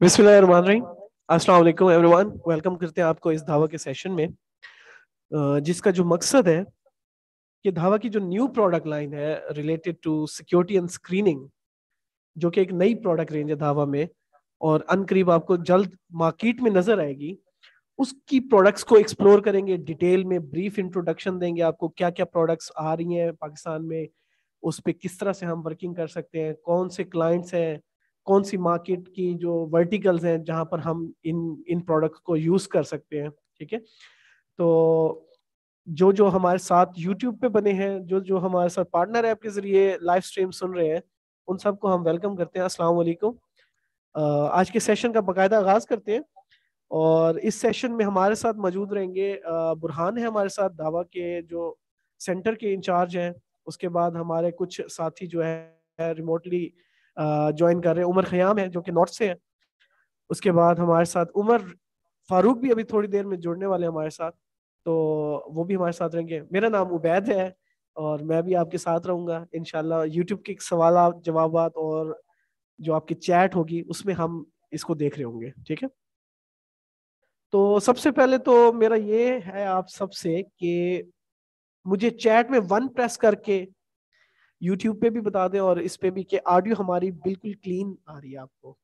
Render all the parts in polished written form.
बिस्मिल्लाहिर्रहमानिर्रहीम। अस्सलाम वालेकुम एवरीवन, वेलकम करते हैं आपको इस धावा के सेशन में, जिसका जो मकसद है कि धावा की जो न्यू प्रोडक्ट लाइन है related to security and screening, जो कि एक नई प्रोडक्ट रेंज है धावा में और अनकरीब आपको जल्द मार्केट में नजर आएगी, उसकी प्रोडक्ट्स को एक्सप्लोर करेंगे डिटेल में। ब्रीफ इंट्रोडक्शन देंगे आपको, क्या क्या प्रोडक्ट्स आ रही हैं पाकिस्तान में, उस पर किस तरह से हम वर्किंग कर सकते हैं, कौन से क्लाइंट्स हैं, कौन सी मार्केट की जो वर्टिकल्स हैं जहां पर हम इन इन प्रोडक्ट्स को यूज कर सकते हैं। ठीक है, तो जो जो हमारे साथ यूट्यूब पे बने हैं, जो जो हमारे साथ पार्टनर ऐप के जरिए लाइव स्ट्रीम सुन रहे हैं, उन सबको हम वेलकम करते हैं। अस्सलाम वालेकुम। आज के सेशन का बाकायदा आगाज करते हैं और इस सेशन में हमारे साथ मौजूद रहेंगे बुरहान है हमारे साथ, दावा के जो सेंटर के इंचार्ज हैं। उसके बाद हमारे कुछ साथी जो है रिमोटली ज्वाइन कर रहे हैं। उमर खयाम है जो कि नॉर्थ से है। उसके बाद हमारे साथ उमर फारूक भी अभी थोड़ी देर में जुड़ने वाले हैं हमारे साथ, तो वो भी हमारे साथ रहेंगे। मेरा नाम उबैद है और मैं भी आपके साथ रहूंगा इंशाल्लाह। यूट्यूब के सवाल जवाबात और जो आपकी चैट होगी उसमें हम इसको देख रहे होंगे। ठीक है, तो सबसे पहले तो मेरा ये है आप सबसे कि मुझे चैट में वन प्रेस करके यूट्यूब पे भी बता दें और इस पे भी कि ऑडियो हमारी बिल्कुल क्लीन आ रही है आपको।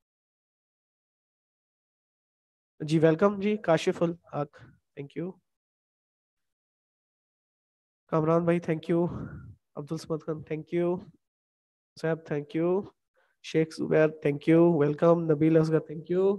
जी वेलकम जी, काशिफुल हक, थैंक यू। कामरान भाई thank you. Abdul Samad Khan thank you. Saib thank you. Sheikh Zubair thank you, welcome. Nabeel Asghar thank you.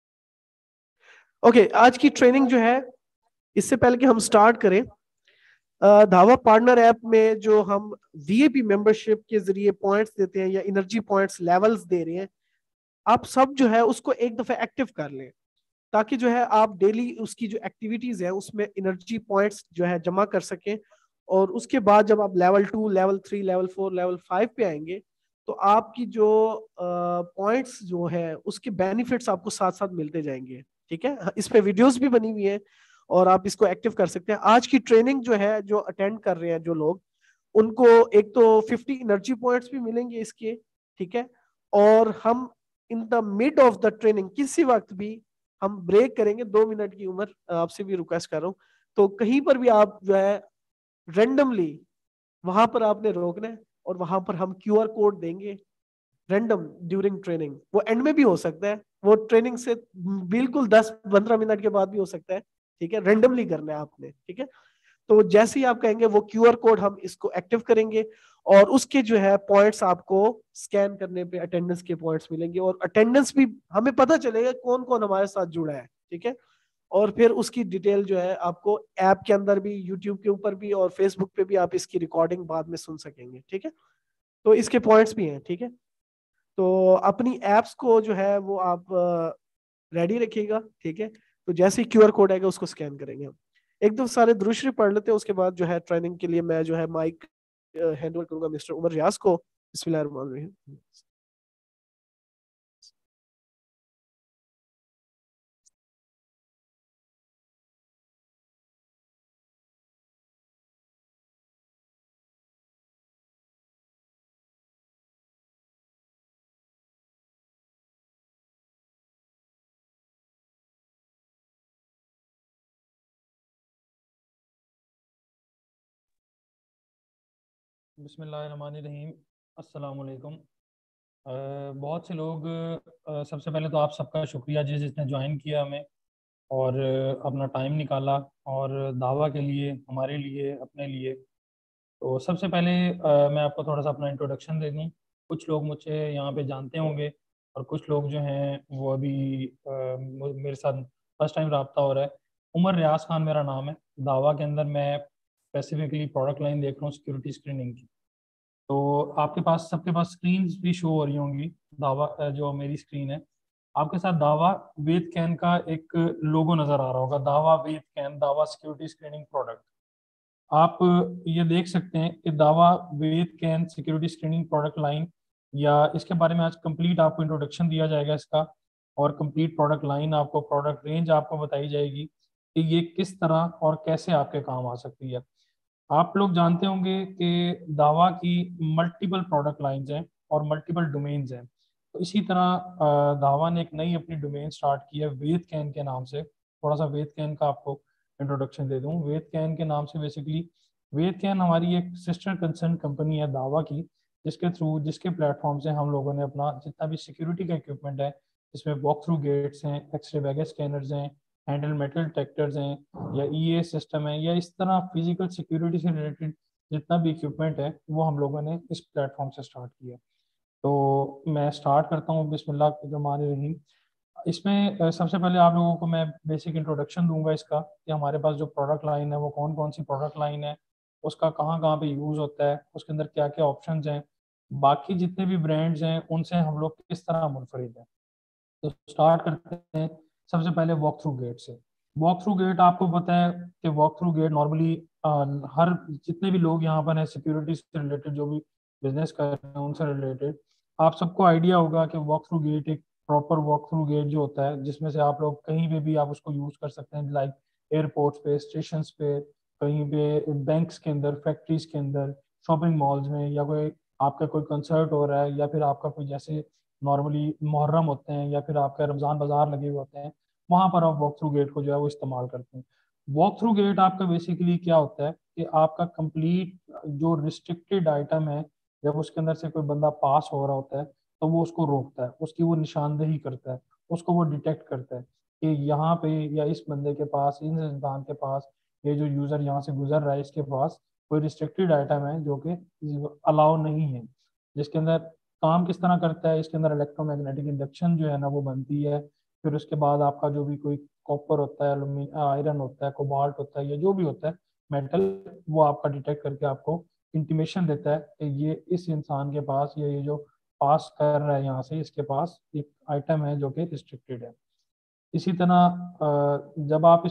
Okay, आज की ट्रेनिंग जो है, इससे पहले कि हम स्टार्ट करें, धावा पार्टनर ऐप में जो हम वीएपी मेंबरशिप के जरिए पॉइंट्स देते हैं या एनर्जी पॉइंट्स लेवल्स दे रहे हैं, आप सब जो है उसको एक दफा एक्टिव कर लें, ताकि जो है आप डेली उसकी जो एक्टिविटीज है उसमें एनर्जी पॉइंट्स जो है जमा कर सकें। और उसके बाद जब आप लेवल 2, लेवल 3, लेवल 4, लेवल 5 पे आएंगे, तो आपकी जो पॉइंट्स जो है उसके बेनिफिट्स आपको साथ साथ मिलते जाएंगे। ठीक है, इस पे वीडियोस भी बनी हुई है और आप इसको एक्टिव कर सकते हैं। आज की ट्रेनिंग जो है, जो अटेंड कर रहे हैं जो लोग, उनको एक तो 50 एनर्जी पॉइंट्स भी मिलेंगे इसके। ठीक है, और हम in the mid of the training किसी वक्त भी हम ब्रेक करेंगे। 2 मिनट की उम्र आपसे भी रिक्वेस्ट कर रहा हूँ, तो कहीं पर भी आप जो है रेंडमली वहां पर आपने रोकना है और वहां पर हम क्यूआर कोड देंगे रैंडम ड्यूरिंग ट्रेनिंग। वो एंड में भी हो सकता है, वो ट्रेनिंग से बिल्कुल 10-15 मिनट के बाद भी हो सकता है। ठीक है, रेंडमली करना है आपने। ठीक है, तो जैसे ही आप कहेंगे वो क्यूआर कोड हम इसको एक्टिव करेंगे और उसके जो है पॉइंट्स आपको स्कैन करने पे अटेंडेंस के पॉइंट्स मिलेंगे और अटेंडेंस भी हमें पता चलेगा कौन कौन हमारे साथ जुड़ा है। ठीक है, और फिर उसकी डिटेल जो है आपको ऐप के अंदर भी, यूट्यूब के ऊपर भी और फेसबुक पे भी आप इसकी रिकॉर्डिंग बाद में सुन सकेंगे। ठीक है, तो इसके पॉइंट्स भी हैं। ठीक है, तो अपनी एप्स को जो है वो आप रेडी रखिएगा। ठीक है, तो जैसे ही क्यूआर कोड आएगा उसको स्कैन करेंगे हम। एक दो सारे दुरुशरी पढ़ लेते हैं, उसके बाद जो है ट्रेनिंग के लिए मैं जो है माइक हैंड ओवर करूंगा मिस्टर उमर रियाज को। बिस्मिल्लाहिर्रहमानिर्रहीम। बिस्मिल्लाहिर्रहमानिर्रहीम। अस्सलाम वालेकुम। बहुत से लोग, सबसे पहले तो आप सबका शुक्रिया जिसने ज्वाइन किया हमें और अपना टाइम निकाला और दावा के लिए, हमारे लिए, अपने लिए। तो सबसे पहले मैं आपको थोड़ा सा अपना इंट्रोडक्शन दे दूँ। कुछ लोग मुझे यहाँ पे जानते होंगे और कुछ लोग जो हैं वो अभी मेरे साथ फर्स्ट टाइम रब्ता हो रहा है। उमर रियाज खान मेरा नाम है। दावा के अंदर मैं स्पेसिफिकली प्रोडक्ट लाइन देख रहा हूँ, सिक्योरिटी स्क्रीनिंग की। तो आपके पास, सबके पास स्क्रीन भी शो हो रही होंगी। दावा जो मेरी स्क्रीन है, आपके साथ दावा वेद कैन का एक लोगो नजर आ रहा होगा। दावा वेद कैन, दावा सिक्योरिटी स्क्रीनिंग प्रोडक्ट। आप ये देख सकते हैं कि दावा वेद कैन सिक्योरिटी स्क्रीनिंग प्रोडक्ट लाइन, या इसके बारे में आज कंप्लीट आपको इंट्रोडक्शन दिया जाएगा इसका, और कंप्लीट प्रोडक्ट लाइन आपको, प्रोडक्ट रेंज आपको बताई जाएगी कि ये किस तरह और कैसे आपके काम आ सकती है। आप लोग जानते होंगे कि दावा की मल्टीपल प्रोडक्ट लाइंस हैं और मल्टीपल डोमेन्स हैं। तो इसी तरह धावा ने एक नई अपनी डोमेन स्टार्ट की है वेद कैन के नाम से। थोड़ा सा वेद कैन का आपको इंट्रोडक्शन दे दूं। वेद कैन के नाम से बेसिकली वेद कैन हमारी एक सिस्टर कंसर्न कंपनी है धावा की, जिसके थ्रू, जिसके प्लेटफॉर्म से हम लोगों ने अपना जितना भी सिक्योरिटी का इक्विपमेंट है, जिसमें वॉक थ्रू गेट्स हैं, एक्सरे बैगेज स्कैनर्स हैं, हैंडल मेटल डिटेक्टर्स हैं, या ईए सिस्टम है, या इस तरह फिजिकल सिक्योरिटी से रिलेटेड जितना भी इक्विपमेंट है, वो हम लोगों ने इस प्लेटफॉर्म से स्टार्ट किया। तो मैं स्टार्ट करता हूँ बिस्मिल्लाह। इसमें सबसे पहले आप लोगों को मैं बेसिक इंट्रोडक्शन दूंगा इसका, कि हमारे पास जो प्रोडक्ट लाइन है वो कौन कौन सी प्रोडक्ट लाइन है, उसका कहाँ कहाँ पे यूज़ होता है, उसके अंदर क्या क्या ऑप्शंस हैं, बाकी जितने भी ब्रांड्स हैं उनसे हम लोग किस तरह मुनफरिद हैं। तो स्टार्ट करते हैं सबसे पहले वॉक थ्रू गेट से। वॉक थ्रू गेट आपको पता है कि वॉक थ्रू गेट नॉर्मली हर जितने भी लोग यहाँ पर हैं सिक्योरिटी से रिलेटेड, जो भी बिजनेस कर रहे हैं उनसे रिलेटेड, आप सबको आइडिया होगा कि वॉक थ्रू गेट एक प्रॉपर वॉक थ्रू गेट जो होता है, जिसमें से आप लोग कहीं पे भी आप उसको यूज कर सकते हैं, लाइक एयरपोर्ट्स पे, स्टेशन पे, कहीं पे बैंक्स के अंदर, फैक्ट्रीज के अंदर, शॉपिंग मॉल्स में, या कोई आपका कोई कंसर्ट हो रहा है, या फिर आपका कोई जैसे नॉर्मली मुहर्रम होते हैं, या फिर आपका रमज़ान बाजार लगे हुए होते हैं, वहां पर आप वॉक थ्रू गेट को जो है वो इस्तेमाल करते हैं। वॉक थ्रू गेट आपका बेसिकली क्या होता है कि आपका कंप्लीट जो रिस्ट्रिक्टेड आइटम है, जब उसके अंदर से कोई बंदा पास हो रहा होता है तो वो उसको रोकता है, उसकी वो निशानदेही करता है, उसको वो डिटेक्ट करता है कि यहाँ पे या इस बंदे के पास, इस इंसान के पास, ये जो यूजर यहाँ से गुजर रहा है इसके पास कोई रिस्ट्रिक्टेड आइटम है जो कि अलाउ नहीं है। जिसके अंदर काम किस तरह करता है, इसके अंदर इलेक्ट्रोमैग्नेटिक इंडक्शन जो है ना वो बनती है। फिर उसके बाद आपका जो भी कोई कॉपर होता है, आयरन होता है, कोबाल्ट होता है, या जो भी होता है मेटल, वो आपका डिटेक्ट करके आपको इंटीमेशन देता है कि ये इस इंसान के पास, या ये जो पास कर रहा है यहाँ से, इसके पास एक आइटम है जो कि रिस्ट्रिक्टेड है। इसी तरह जब आप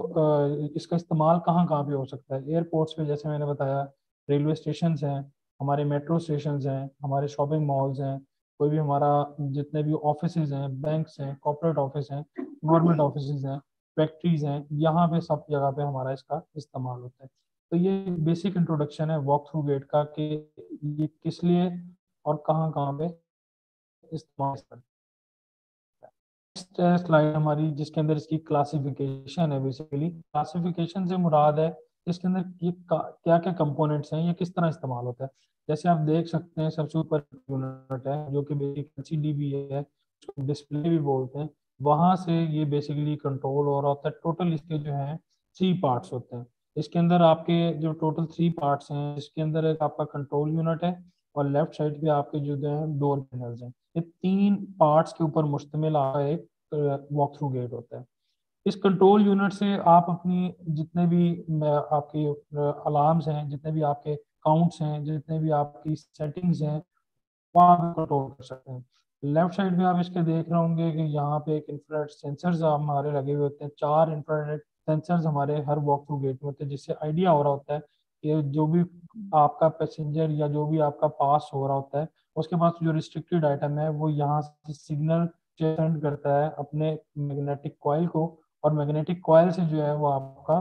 इसका इस्तेमाल कहाँ कहाँ पे हो सकता है, एयरपोर्ट्स पे जैसे मैंने बताया, रेलवे स्टेशन हैं, हमारे मेट्रो स्टेशन हैं, हमारे शॉपिंग मॉल्स हैं, कोई भी हमारा जितने भी ऑफिसेज हैं, बैंक्स हैं, कॉर्पोरेट ऑफिस हैं, गवर्नमेंट ऑफिसेज हैं, फैक्ट्रीज हैं, यहाँ पे सब जगह पे हमारा इसका इस्तेमाल होता है। तो ये बेसिक इंट्रोडक्शन है वॉक थ्रू गेट का, कि ये किस लिए और कहाँ कहाँ पे इस्तेमाल करते हैं। स्लाइड हमारी जिसके अंदर इसकी क्लासिफिकेशन है, बेसिकली क्लासिफिकेशन से मुराद है इसके अंदर ये क्या क्या कंपोनेंट्स हैं, ये किस तरह इस्तेमाल होता है। जैसे आप देख सकते हैं सबसे ऊपर यूनिट है जो कि बेसिक एलसीडी भी है, डिस्प्ले भी बोलते हैं, वहां से ये बेसिकली कंट्रोल हो रहा होता है। टोटल इसके जो है 3 पार्ट्स होते हैं। इसके अंदर आपके जो टोटल 3 पार्ट्स हैं, इसके अंदर एक आपका कंट्रोल यूनिट है, और लेफ्ट साइड पे आपके जो है डोर पैनल्स हैं। ये 3 पार्ट्स के ऊपर मुश्तमिल आपका एक वॉक थ्रू गेट होता है। इस कंट्रोल यूनिट से आप अपनी जितने भी आपके अलार्म्स हैं, जितने भी आपके काउंट्स हैं, जितने भी आपकी सेटिंग्स हैं, वो आप कंट्रोल कर सकते हैं। लेफ्ट साइड में आप इसके देख रहे होंगे कि यहाँ पे एक इंफ्रारेड सेंसर्स हमारे लगे हुए होते हैं। 4 इंफ्रारेड सेंसर्स हमारे हर वॉक थ्रू गेट में होते हैं, जिससे आइडिया हो रहा होता है कि जो भी आपका पैसेंजर या जो भी आपका पास हो रहा होता है, उसके पास जो रिस्ट्रिक्टेड आइटम है वो यहाँ से सिग्नल सेंड करता है अपने मैग्नेटिक कॉइल को, और मैग्नेटिक कॉइल से जो है वो आपका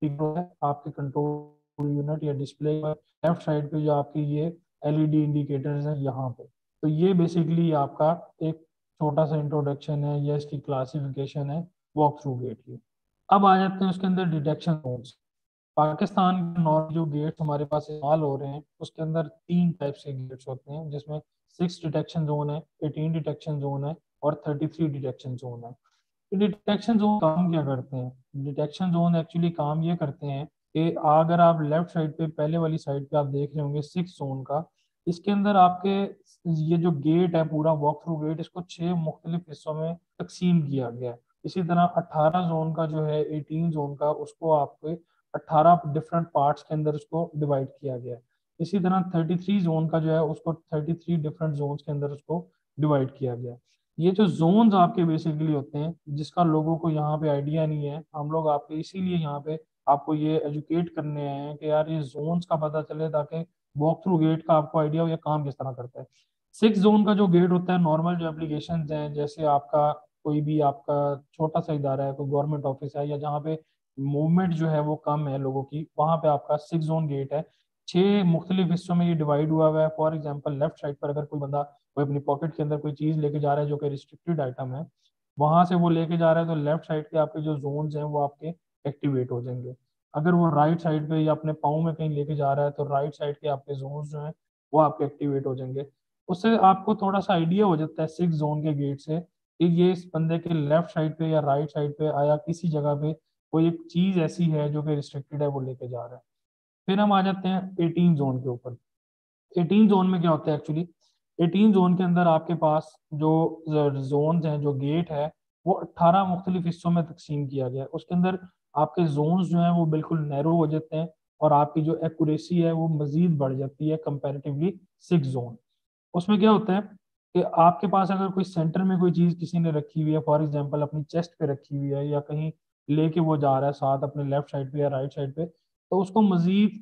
आपके कंट्रोल यूनिट या डिस्प्ले लेफ्ट साइड पे जो आपकी ये एलईडी इंडिकेटर्स हैं यहाँ पे। तो ये बेसिकली आपका एक छोटा सा इंट्रोडक्शन है, या इसकी क्लासिफिकेशन है वॉक थ्रू गेट की। अब आ जाते हैं उसके अंदर डिटेक्शन जोन्स। पाकिस्तान के नॉर्थ जो गेट्स हमारे पास इस्तेमाल हो रहे हैं उसके अंदर 3 टाइप के गेट्स होते हैं, जिसमें 6 डिटेक्शन जोन है, 18 डिटेक्शन जोन है, और 33 डिटेक्शन जोन है। डिटेक्शन जोन काम क्या करते हैं? डिटेक्शन जोन एक्चुअली काम ये करते हैं कि अगर आप लेफ्ट साइड पे पहले वाली साइड पे आप देख रहे होंगे 6 जोन का, इसके अंदर आपके ये जो गेट है पूरा वॉक थ्रू गेट, इसको 6 मुख्तलिफ हिस्सों में तकसीम किया गया है। इसी तरह 18 जोन का जो है, 18 जोन का, उसको आपके 18 डिफरेंट पार्ट्स के अंदर उसको डिवाइड किया गया है। इसी तरह 33 जोन का जो है उसको 33 डिफरेंट जोन के अंदर उसको डिवाइड किया गया है। ये जो जोन्स आपके बेसिकली होते हैं, जिसका लोगों को यहाँ पे आइडिया नहीं है, हम लोग आपके इसीलिए यहाँ पे आपको ये एजुकेट करने आए हैं कि यार ये जोन्स का पता चले, ताकि वॉक थ्रू गेट का आपको आइडिया हो ये काम किस तरह करता है। 6 जोन का जो गेट होता है, नॉर्मल जो एप्लीकेशन हैं, जैसे आपका कोई भी आपका छोटा सा इदारा है, कोई गवर्नमेंट ऑफिस है, या जहाँ पे मूवमेंट जो है वो कम है लोगों की, वहाँ पे आपका 6 जोन गेट है। 6 मुख्तलिफ हिस्सों में ये डिवाइड हुआ हुआ है। फॉर एग्जांपल लेफ्ट साइड पर अगर कोई बंदा कोई अपनी पॉकेट के अंदर कोई चीज़ लेके जा रहा है जो कि रिस्ट्रिक्टेड आइटम है, वहां से वो लेके जा रहा है, तो लेफ्ट साइड के आपके जो जोन्स हैं वो आपके एक्टिवेट हो जाएंगे। अगर वो राइट साइड पे या अपने पाँव में कहीं लेके जा रहा है, तो राइट साइड के आपके जोन्स जो हैं वो आपके एक्टिवेट हो जाएंगे। उससे आपको थोड़ा सा आइडिया हो जाता है 6 जोन के गेट से कि ये इस बंदे के लेफ्ट साइड पे या राइट साइड पे आया किसी जगह पे कोई एक चीज ऐसी है जो कि रिस्ट्रिक्टेड है वो लेके जा रहा है। फिर हम आ जाते हैं 18 जोन के ऊपर। 18 जोन में क्या होता है एक्चुअली? 18 जोन के अंदर आपके पास जो जोन हैं, जो गेट है, वो 18 मुख्तलिफ हिस्सों में तकसीम किया गया है। उसके अंदर आपके जोन्स जो हैं वो बिल्कुल नैरो हो जाते हैं और आपकी जो एक्यूरेसी है वो मजीद बढ़ जाती है कंपैरेटिवली 6 जोन। उसमें क्या होता है कि आपके पास अगर कोई सेंटर में कोई चीज किसी ने रखी हुई है, फॉर एग्जांपल अपनी चेस्ट पे रखी हुई है या कहीं लेके वो जा रहा है साथ अपने लेफ्ट साइड पे या राइट साइड पे, तो उसको मजीद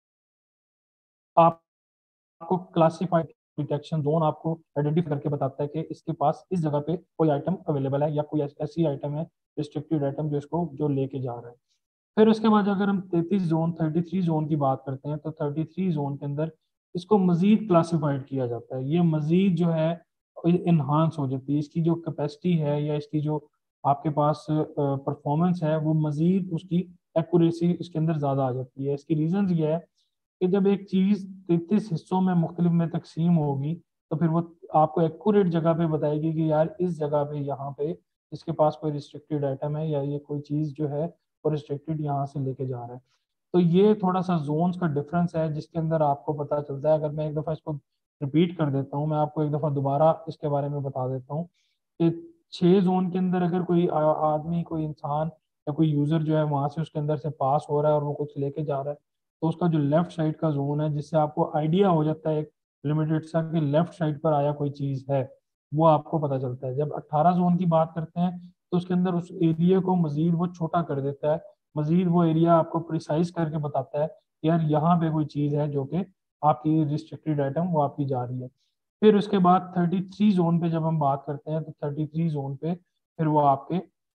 आपको क्लासिफाइड डिटेक्शन जोन आपको आइडेंटिफाई करके बताता है कि इसके पास इस जगह पे कोई आइटम अवेलेबल है या कोई ऐसी आइटम है रिस्ट्रिक्टेड आइटम जो इसको जो लेके जा रहा है। फिर उसके बाद अगर हम 33 जोन 33 जोन की बात करते हैं, तो 33 जोन के अंदर इसको मजीद क्लासिफाइड किया जाता है। ये मजीद जो है इन्हांस हो जाती है, इसकी जो कैपेसिटी है या इसकी जो आपके पास परफॉर्मेंस है वो मजीद उसकी एक्यूरेसी इसके अंदर ज़्यादा आ जाती है। इसकी रीजन ये है कि जब एक चीज़ 33 हिस्सों में मुख्तलिफ में तकसीम होगी, तो फिर वो आपको एक्यूरेट जगह पे बताएगी कि यार इस जगह पे यहाँ पे इसके पास कोई रिस्ट्रिक्टेड आइटम है या ये कोई चीज़ जो है वो रिस्ट्रिक्टेड यहाँ से लेके जा रहा है। तो ये थोड़ा सा जोन्स का डिफरेंस है जिसके अंदर आपको पता चलता है। अगर मैं एक दफ़ा इसको रिपीट कर देता हूँ, मैं आपको एक दफ़ा दोबारा इसके बारे में बता देता हूँ कि 6 जोन के अंदर अगर कोई आदमी, कोई इंसान या कोई यूज़र जो है वहां से उसके अंदर से पास हो रहा है और वो कुछ लेके जा रहा है, तो उसका जो लेफ्ट साइड का जोन है, जिससे आपको आइडिया हो जाता है एक लिमिटेड सा कि लेफ्ट साइड पर आया कोई चीज़ है, वो आपको पता चलता है। जब 18 जोन की बात करते हैं तो उसके अंदर उस एरिया को मजीद वो छोटा कर देता है, मजीद वो एरिया आपको प्रिसाइज करके बताता है कि यार यहाँ पे कोई चीज़ है जो कि आपकी रिस्ट्रिक्टेड आइटम वो आपकी जा रही है। फिर उसके बाद 33 जोन पे जब हम बात करते हैं, तो 33 जोन पे फिर वो आपके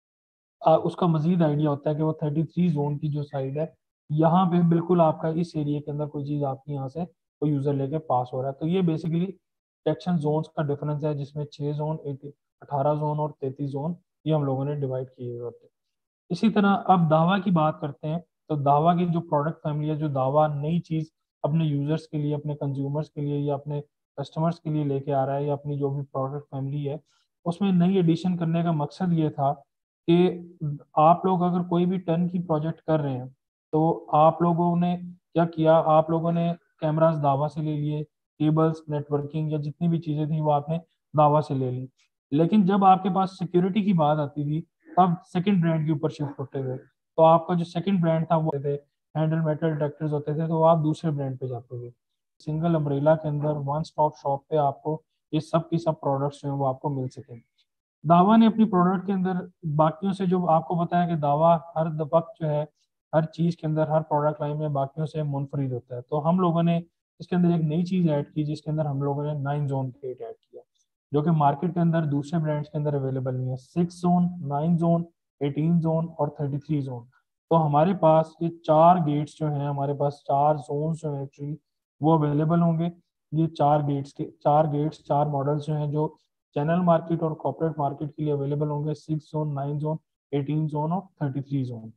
उसका मजीद आइडिया होता है कि वो 33 जोन की जो साइड है, यहाँ पे बिल्कुल आपका इस एरिया के अंदर कोई चीज़ आपकी यहाँ से कोई यूज़र लेके पास हो रहा है। तो ये बेसिकली डिटेक्शन जोन्स का डिफरेंस है, जिसमें 6 जोन, 18 जोन और 33 जोन ये हम लोगों ने डिवाइड किए हुए होते हैं। इसी तरह अब दावा की बात करते हैं, तो दावा की जो प्रोडक्ट फैमिली है, जो दावा नई चीज़ अपने यूजर्स के लिए, अपने कंज्यूमर्स के लिए या अपने कस्टमर्स के लिए लेके आ रहा है, या अपनी जो भी प्रोडक्ट फैमिली है उसमें नई एडिशन करने का मकसद ये था कि आप लोग अगर कोई भी टर्न की प्रोजेक्ट कर रहे हैं, तो आप लोगों ने क्या किया, आप लोगों ने कैमरास दावा से ले लिए, केबल्स, नेटवर्किंग या जितनी भी चीज़ें थी वो आपने दावा से ले ली। लेकिन जब आपके पास सिक्योरिटी की बात आती थी, तब सेकंड ब्रांड के ऊपर शिफ्ट होते हुए, तो आपका जो सेकंड ब्रांड था वो थे हैंडल मेटल डिटेक्टर्स होते थे, तो आप दूसरे ब्रांड पे जाते थे। सिंगल अम्ब्रेला के अंदर वन स्टॉप शॉप पे आपको ये सब की सब प्रोडक्ट्स जो है वो आपको मिल सके। दावा ने अपनी प्रोडक्ट के अंदर बाकियों से, जो आपको पता है कि दावा हर वक्त जो है हर चीज के अंदर, हर प्रोडक्ट लाइन में बाकियों से मुनफरिद होता है, तो हम लोगों ने इसके अंदर एक नई चीज ऐड की, जिसके अंदर हम लोगों ने 9 जोन गेट ऐड किया, जो कि मार्केट के अंदर दूसरे ब्रांड्स के अंदर अवेलेबल नहीं है। 6 जोन, 9 जोन, 18 जोन और 33 जोन। तो हमारे पास ये 4 गेट्स जो हैं, हमारे पास 4 जोन जो है एक्चुअली वो अवेलेबल होंगे। ये 4 गेट्स 4 मॉडल्स जो हैं, जो चैनल मार्केट और कॉर्पोरेट मार्केट के लिए अवेलेबल होंगे। 6 जोन, 9 जोन, 18 जोन और 33 जोन।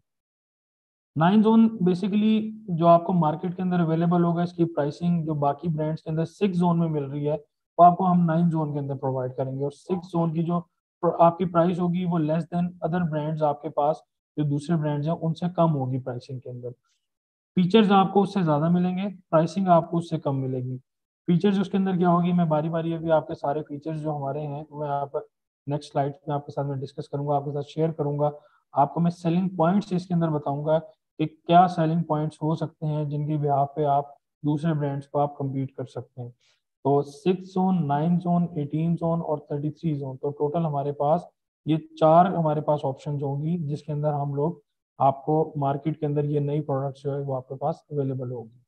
9 जोन बेसिकली जो आपको मार्केट के अंदर अवेलेबल होगा, इसकी प्राइसिंग जो बाकी ब्रांड्स के अंदर 6 जोन में मिल रही है, वो आपको हम 9 जोन के अंदर प्रोवाइड करेंगे। और 6 जोन की जो आपकी प्राइस होगी वो लेस देन अदर ब्रांड्स, आपके पास जो दूसरे ब्रांड्स हैं उनसे कम होगी प्राइसिंग के अंदर। फीचर्स आपको उससे ज़्यादा मिलेंगे, प्राइसिंग आपको उससे कम मिलेगी। फीचर्स उसके अंदर क्या होगी, मैं बारी बारी अभी आपके सारे फीचर्स जो हमारे हैं मैं आप नेक्स्ट स्लाइड में आपके साथ में डिस्कस करूंगा, आपके साथ शेयर करूंगा। आपको मैं सेलिंग पॉइंट्स इसके अंदर बताऊंगा कि क्या सेलिंग पॉइंट्स हो सकते हैं जिनकी बिहाफ पे आप दूसरे ब्रांड्स को आप कम्पीट कर सकते हैं। तो 6 जोन, 9 जोन, 18 जोन और 33 जोन, तो टोटल हमारे पास ये 4 हमारे पास ऑप्शन होंगी, जिसके अंदर हम लोग आपको मार्केट के अंदर ये नई प्रोडक्ट्स जो है वो आपके पास अवेलेबल होगी।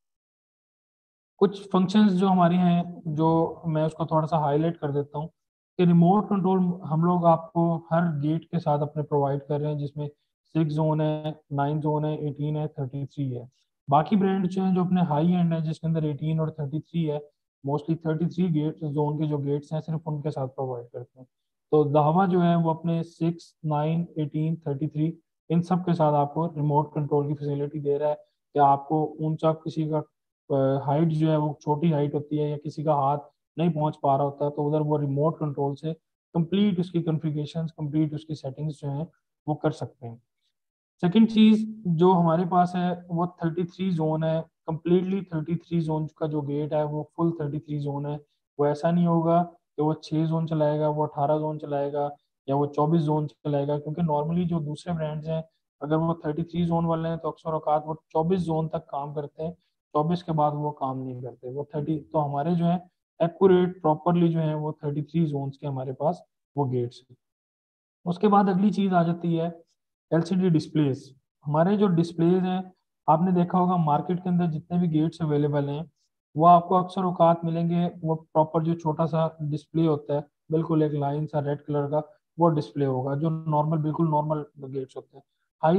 कुछ फंक्शंस जो हमारी हैं, जो मैं उसको थोड़ा सा हाईलाइट कर देता हूँ कि रिमोट कंट्रोल हम लोग आपको हर गेट के साथ अपने प्रोवाइड कर रहे हैं, जिसमें 6 जोन है, 9 जोन है, 18 है, 33 है। बाकी ब्रांड जो हैं जो अपने हाई एंड है जिसके अंदर 18 और 33 है, मोस्टली 33 गेट जोन के जो गेट्स हैं सिर्फ उनके साथ प्रोवाइड करते हैं। तो दावा जो है वो अपने 6, 9, 18, 33 इन सब के साथ आपको रिमोट कंट्रोल की फैसिलिटी दे रहा है कि आपको ऊंचा किसी का हाइट जो है वो छोटी हाइट होती है या किसी का हाथ नहीं पहुंच पा रहा होता, तो उधर वो रिमोट कंट्रोल से कंप्लीट उसकी कॉन्फ़िगरेशन, कंप्लीट उसकी सेटिंग्स जो हैं वो कर सकते हैं। सेकंड चीज जो हमारे पास है वो 33 जोन है, कंप्लीटली 33 जोन का जो गेट है वो फुल 33 जोन है। वो ऐसा नहीं होगा कि वो 6 जोन चलाएगा, वो 18 जोन चलाएगा या वो 24 जोन चलाएगा, क्योंकि नॉर्मली जो दूसरे ब्रांड्स हैं अगर वो 33 जोन वाले हैं तो अक्सर औकात वो 24 जोन तक काम करते हैं, 24 के बाद वो काम नहीं करते। वो 30 तो हमारे जो है एक्यूरेट प्रॉपरली जो है वो 33 जोन के हमारे पास वो गेट्स हैं। उसके बाद अगली चीज आ जाती है एलसीडी डिस्प्लेस। हमारे जो डिस्प्लेज हैं, आपने देखा होगा मार्केट के अंदर जितने भी गेट्स अवेलेबल हैं वो आपको अक्सर औकात मिलेंगे वो प्रॉपर जो छोटा सा डिस्प्ले होता है, बिल्कुल एक लाइन सा रेड कलर का वो डिस्प्ले होगा, जो नॉर्मल बिल्कुल नॉर्मल गेट्स होते हैं।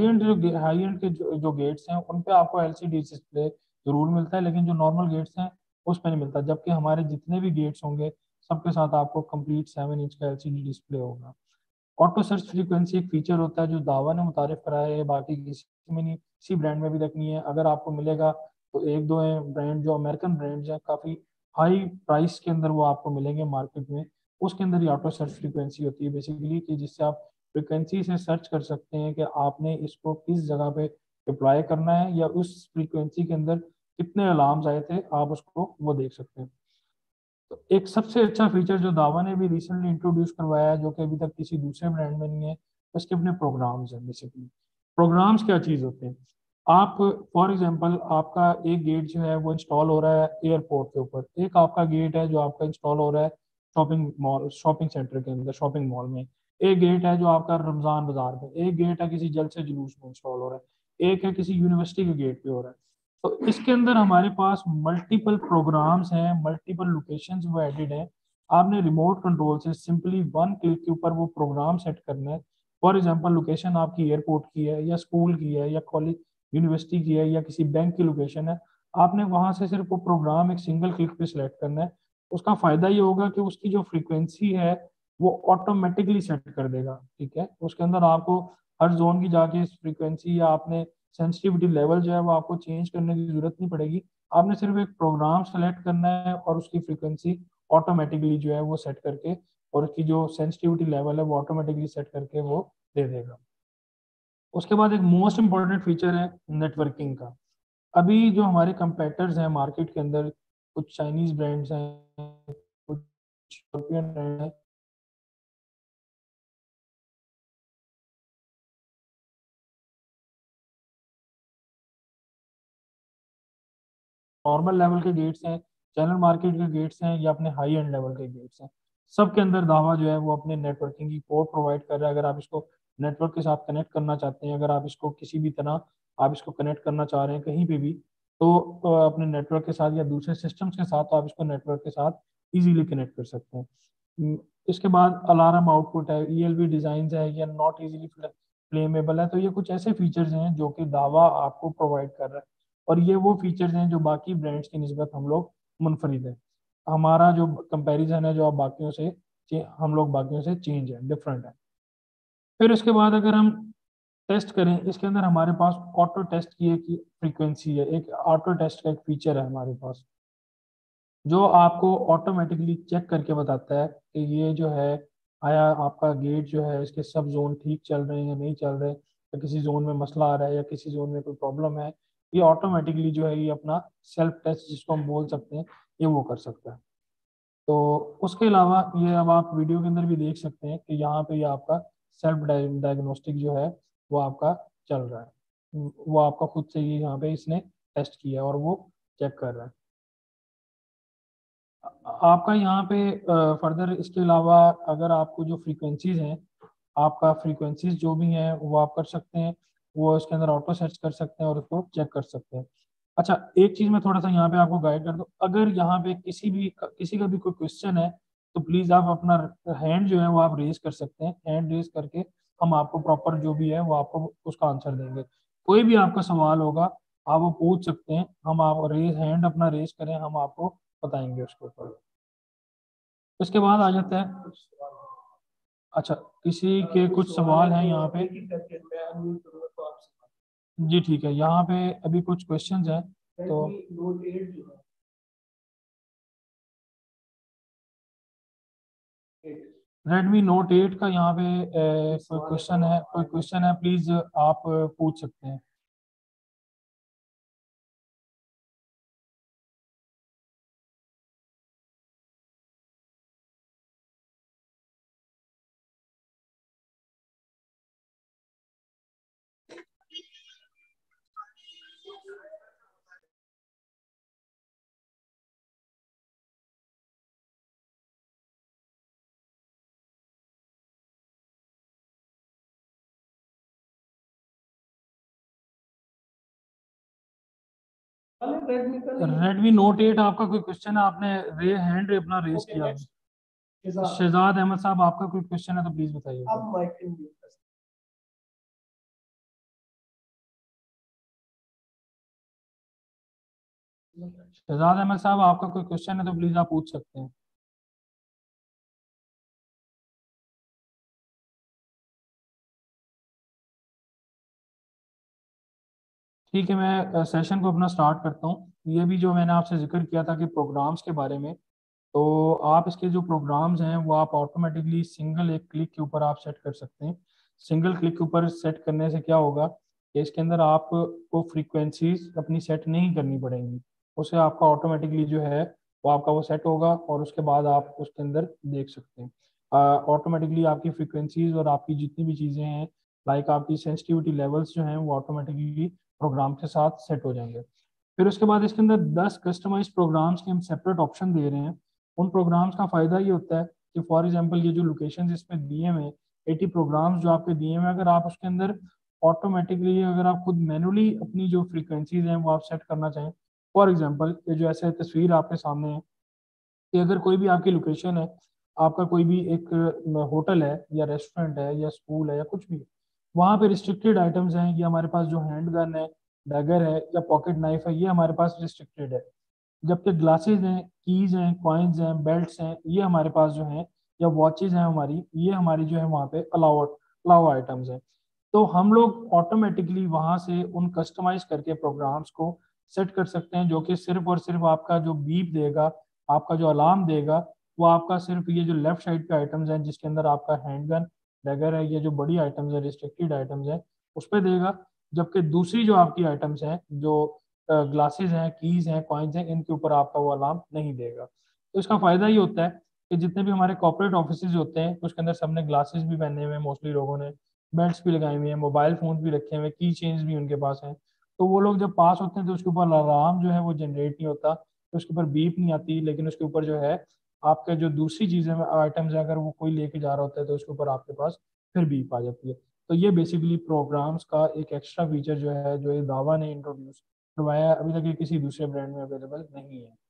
हाई एंड के जो गेट्स हैं उन पे आपको एलसीडी डिस्प्ले जरूर मिलता है, लेकिन जो नॉर्मल गेट्स हैं उस पे नहीं मिलता, जबकि हमारे जितने भी गेट्स होंगे सबके साथ आपको कंप्लीट 7 इंच का एलसीडी डिस्प्ले होगा। ऑटो सर्च फ्रीक्वेंसी एक फीचर होता है जो दावा ने मुतारिफ कराया है, बाकी किसी में नहीं, किसी ब्रांड में भी तक नहीं है। अगर आपको मिलेगा तो एक दो हैं ब्रांड जो अमेरिकन ब्रांड्स हैं, काफ़ी हाई प्राइस के अंदर वो आपको मिलेंगे मार्केट में। उसके अंदर ही ऑटो सर्च फ्रीक्वेंसी होती है बेसिकली, कि जिससे आप फ्रीक्वेंसी से सर्च कर सकते हैं कि आपने इसको किस जगह पे अप्लाई करना है या उस फ्रीक्वेंसी के अंदर कितने अलार्म्स आए थे, आप उसको वो देख सकते हैं। तो एक सबसे अच्छा फीचर जो दावा ने भी रिसेंटली इंट्रोड्यूस करवाया है, जो कि अभी तक किसी दूसरे ब्रांड में नहीं है, उसके अपने प्रोग्राम्स हैं। बेसिकली प्रोग्राम्स क्या चीज़ होते हैं, आप फॉर एग्जांपल आपका एक गेट जो है वो इंस्टॉल हो रहा है एयरपोर्ट के ऊपर, एक आपका गेट है जो आपका इंस्टॉल हो रहा है शॉपिंग मॉल, शॉपिंग सेंटर के अंदर, शॉपिंग मॉल में, एक गेट है जो आपका रमजान बाजार में, एक गेट है किसी जलसे जुलूस में इंस्टॉल हो रहा है, एक है किसी यूनिवर्सिटी के गेट पे हो रहा है। तो इसके अंदर हमारे पास मल्टीपल प्रोग्राम्स हैं, मल्टीपल लोकेशंस वो एडिड हैं। आपने रिमोट कंट्रोल से सिंपली वन क्लिक के ऊपर वो प्रोग्राम सेट करना है। फॉर एग्जांपल लोकेशन आपकी एयरपोर्ट की है या स्कूल की है या कॉलेज यूनिवर्सिटी की है या किसी बैंक की लोकेशन है, आपने वहां से सिर्फ वो प्रोग्राम एक सिंगल क्लिक पे सिलेक्ट करना है। उसका फायदा ये होगा कि उसकी जो फ्रीक्वेंसी है वो ऑटोमेटिकली सेट कर देगा। ठीक है, उसके अंदर आपको हर जोन की जाके फ्रीक्वेंसी या आपने सेंसिटिविटी लेवल जो है वो आपको चेंज करने की जरूरत नहीं पड़ेगी। आपने सिर्फ एक प्रोग्राम सेलेक्ट करना है और उसकी फ्रीक्वेंसी ऑटोमेटिकली जो है वो सेट करके, और उसकी जो सेंसिटिविटी लेवल है वो ऑटोमेटिकली सेट करके वो दे देगा। उसके बाद एक मोस्ट इंपॉर्टेंट फीचर है नेटवर्किंग का। अभी जो हमारे कंपेटर्स हैं मार्केट के अंदर, कुछ चाइनीज ब्रांड्स हैं, कुछ यूरोपियन ब्रांड हैं, नॉर्मल लेवल के गेट्स हैं, चैनल मार्केट के गेट्स हैं या अपने हाई एंड लेवल के गेट्स हैं, सब के अंदर दावा जो है वो अपने नेटवर्किंग की पोर्ट प्रोवाइड कर रहा है। अगर आप इसको नेटवर्क के साथ कनेक्ट करना चाहते हैं, अगर आप इसको किसी भी तरह आप इसको कनेक्ट करना चाह रहे हैं कहीं पे भी, तो अपने नेटवर्क के साथ या दूसरे सिस्टम्स के साथ, तो आप इसको नेटवर्क के साथ इजीली कनेक्ट कर सकते हैं। इसके बाद अलार्म आउटपुट है, ईएलबी डिजाइन है या नॉट इजीली फ्लेमेबल है, तो ये कुछ ऐसे फीचर्स हैं जो कि दावा आपको प्रोवाइड कर रहा है। और ये वो फीचर्स हैं जो बाकी ब्रांड्स की निस्बत हम लोग मुनफरिद है। हमारा जो कंपैरिजन है जो आप बाकियों से हम लोग बाकियों से चेंज है, डिफरेंट है। फिर उसके बाद अगर हम टेस्ट करें, इसके अंदर हमारे पास ऑटो टेस्ट की एक फ्रीक्वेंसी है, एक ऑटो टेस्ट का एक फीचर है हमारे पास, जो आपको ऑटोमेटिकली चेक करके बताता है कि ये जो है आया आपका गेट जो है इसके सब जोन ठीक चल रहे हैं या नहीं चल रहे, या किसी जोन में मसला आ रहा है या किसी जोन में कोई प्रॉब्लम है। ये ऑटोमेटिकली जो है ये अपना सेल्फ टेस्ट जिसको हम बोल सकते हैं ये वो कर सकता है। तो उसके अलावा ये अब आप वीडियो के अंदर भी देख सकते हैं कि यहाँ पे ये आपका सेल्फ डायग्नोस्टिक जो है वो आपका चल रहा है, वो आपका खुद से ही यहाँ पे इसने टेस्ट किया और वो चेक कर रहा है। आपका यहाँ पे फर्दर इसके अलावा अगर आपको जो फ्रीक्वेंसीज हैं, आपका फ्रीक्वेंसीज जो भी हैं वो आप कर सकते हैं, वो इसके अंदर ऑटो सर्च कर सकते हैं और उसको चेक कर सकते हैं। अच्छा, एक चीज़ मैं थोड़ा सा यहाँ पे आपको गाइड कर दूँ, अगर यहाँ पे किसी का भी कोई क्वेश्चन है तो प्लीज़ आप अपना हैंड जो है वो आप रेज कर सकते हैं, हैंड रेज करके हम आपको प्रॉपर जो भी है वो आपको उसका आंसर देंगे। कोई भी आपका सवाल होगा आप वो पूछ सकते हैं। हम आप रेज हैंड अपना रेज करें, हम आपको बताएंगे उसके ऊपर। उसके बाद आ जाता है, अच्छा किसी के कुछ सवाल हैं यहाँ पे? जी ठीक है, यहाँ पे अभी कुछ क्वेश्चंस हैं तो रेडमी नोट 8 का यहाँ पे कोई क्वेश्चन है, प्लीज आप पूछ सकते हैं। रेडमी नोट 8 आपका कोई क्वेश्चन है? आपने हैंड अपना रेज किया। शहजाद अहमद साहब, आपका कोई क्वेश्चन है तो प्लीज बताइए। शहजाद अहमद साहब, आपका कोई क्वेश्चन है तो प्लीज आप पूछ सकते हैं। ठीक है, मैं सेशन को अपना स्टार्ट करता हूँ। ये भी जो मैंने आपसे जिक्र किया था कि प्रोग्राम्स के बारे में, तो आप इसके जो प्रोग्राम्स हैं वो आप ऑटोमेटिकली सिंगल एक क्लिक के ऊपर आप सेट कर सकते हैं। सिंगल क्लिक के ऊपर सेट करने से क्या होगा कि इसके अंदर आपको फ्रीक्वेंसीज अपनी सेट नहीं करनी पड़ेंगी। उसे आपका ऑटोमेटिकली जो है वो आपका वो सेट होगा और उसके बाद आप उसके अंदर देख सकते हैं। ऑटोमेटिकली आपकी फ्रीक्वेंसीज और आपकी जितनी भी चीज़ें हैं, लाइक आपकी सेंसिटिविटी लेवल्स जो हैं वो ऑटोमेटिकली प्रोग्राम के साथ सेट हो जाएंगे। फिर उसके बाद इसके अंदर 10 कस्टमाइज प्रोग्राम्स के हम सेपरेट ऑप्शन दे रहे हैं। उन प्रोग्राम्स का फायदा ये होता है कि फॉर एग्जांपल ये जो लोकेशन इसमें दिए हुए हैं, 80 प्रोग्राम्स जो आपके दिए हुए हैं, अगर आप उसके अंदर ऑटोमेटिकली अगर आप खुद मैनुअली अपनी जो फ्रीक्वेंसीज हैं वो आप सेट करना चाहें, फॉर एग्जांपल ये जो ऐसे तस्वीर आपके सामने है कि अगर कोई भी आपकी लोकेशन है, आपका कोई भी एक होटल है या रेस्टोरेंट है या स्कूल है या कुछ भी है, वहाँ पे रिस्ट्रिक्टेड आइटम्स हैं, ये हमारे पास जो हैंड गन है, डैगर है या पॉकेट नाइफ है, ये हमारे पास रिस्ट्रिक्टेड है। जबकि ग्लासेस हैं, कीज हैं, कॉइन्स हैं, बेल्ट्स हैं, ये हमारे पास जो हैं, या वॉचेज हैं हमारी, ये हमारी जो है वहाँ पे अलाउ आइटम्स हैं। तो हम लोग ऑटोमेटिकली वहाँ से उन कस्टमाइज करके प्रोग्राम्स को सेट कर सकते हैं, जो कि सिर्फ और सिर्फ आपका जो बीप देगा, आपका जो अलार्म देगा, वो आपका सिर्फ ये जो लेफ्ट साइड के आइटम्स हैं जिसके अंदर आपका हैंडगन डैगर है, ये जो बड़ी आइटम्स है, रिस्ट्रिक्टेड आइटम्स हैं, उस पर देगा। जबकि दूसरी जो आपकी आइटम्स हैं, जो ग्लासेस हैं, कीज हैं, कॉइन्स हैं, इनके ऊपर आपका वो अलार्म नहीं देगा। तो इसका फायदा ये होता है कि जितने भी हमारे कॉर्पोरेट ऑफिस होते हैं उसके अंदर सबने ग्लासेस भी पहने हुए हैं, मोस्टली लोगों ने बेल्ट्स भी लगाए हुए हैं, मोबाइल फोन भी रखे हुए हैं, की चेन्स भी उनके पास हैं। तो वो लोग जब पास होते हैं तो उसके ऊपर अलार्म जो है वो जनरेट नहीं होता, तो उसके ऊपर बीप नहीं आती, लेकिन उसके ऊपर जो है आपके जो दूसरी चीजें आइटम्स है, अगर वो कोई लेके जा रहा होता है तो उसके ऊपर आपके पास फिर बीप आ जाती है। तो ये बेसिकली प्रोग्राम्स का एक एक्स्ट्रा फीचर जो है, जो ये दावा ने इंट्रोड्यूस करवाया, अभी तक ये किसी दूसरे ब्रांड में अवेलेबल नहीं है।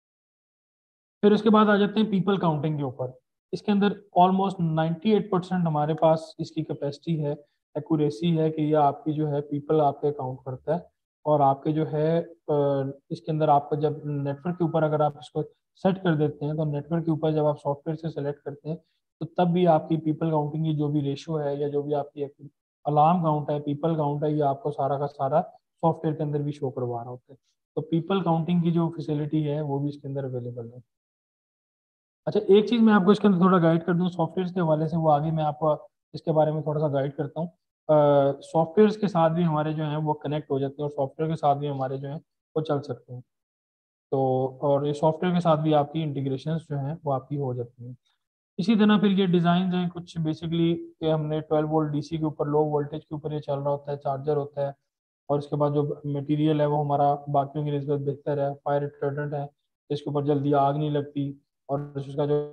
फिर उसके बाद आ जाते हैं पीपल काउंटिंग के ऊपर। इसके अंदर ऑलमोस्ट 98% हमारे पास इसकी कैपेसिटी है, एक्यूरेसी है कि ये आपकी जो है पीपल आपके काउंट करता है। और आपके जो है इसके अंदर आपको जब नेटवर्क के ऊपर अगर आप इसको सेट कर देते हैं, तो नेटवर्क के ऊपर जब आप सॉफ्टवेयर से सेलेक्ट करते हैं, तो तब भी आपकी पीपल काउंटिंग की जो भी रेशियो है या जो भी आपकी अलार्म काउंट है, पीपल काउंट है, ये आपको सारा का सारा सॉफ्टवेयर के अंदर भी शो करवा रहा होता है। तो पीपल काउंटिंग की जो फैसिलिटी है वो भी इसके अंदर अवेलेबल है। अच्छा, एक चीज मैं आपको इसके अंदर थोड़ा गाइड कर दूं सॉफ्टवेयर के हवाले से, वो आगे मैं आपको इसके बारे में थोड़ा सा गाइड करता हूँ। सॉफ्टवेयर के साथ भी हमारे जो हैं वो कनेक्ट हो जाते हैं, और सॉफ्टवेयर के साथ भी हमारे जो हैं वो चल सकते हैं। तो और ये सॉफ्टवेयर के साथ भी आपकी इंटीग्रेशन जो हैं वो आपकी हो जाती हैं। इसी तरह फिर ये डिज़ाइन हैं कुछ बेसिकली कि हमने 12 वोल्ट डीसी के ऊपर, लो वोल्टेज के ऊपर ये चल रहा होता है, चार्जर होता है। और इसके बाद जो मटेरियल है वो हमारा बाकियों की निस्बत बेहतर है, फायर रिटर्डेंट है, इसके ऊपर जल्दी आग नहीं लगती। और इसका जो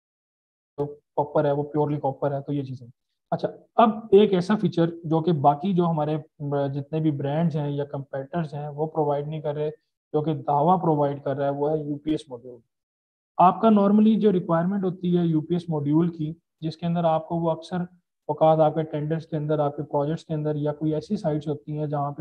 कॉपर है वो प्योरली कॉपर है, तो ये चीज़ें। अच्छा, अब एक ऐसा फीचर जो कि बाकी जो हमारे जितने भी ब्रांड्स हैं या कंपेटर्स हैं वो प्रोवाइड नहीं कर रहे, जो कि दावा प्रोवाइड कर रहा है, वो है यूपीएस मॉड्यूल। आपका नॉर्मली जो रिक्वायरमेंट होती है यूपीएस मॉड्यूल की, जिसके अंदर आपको वो अक्सर औकात आपके टेंडर्स के अंदर, आपके प्रोजेक्ट्स के अंदर, या कोई ऐसी साइट्स होती हैं जहाँ पे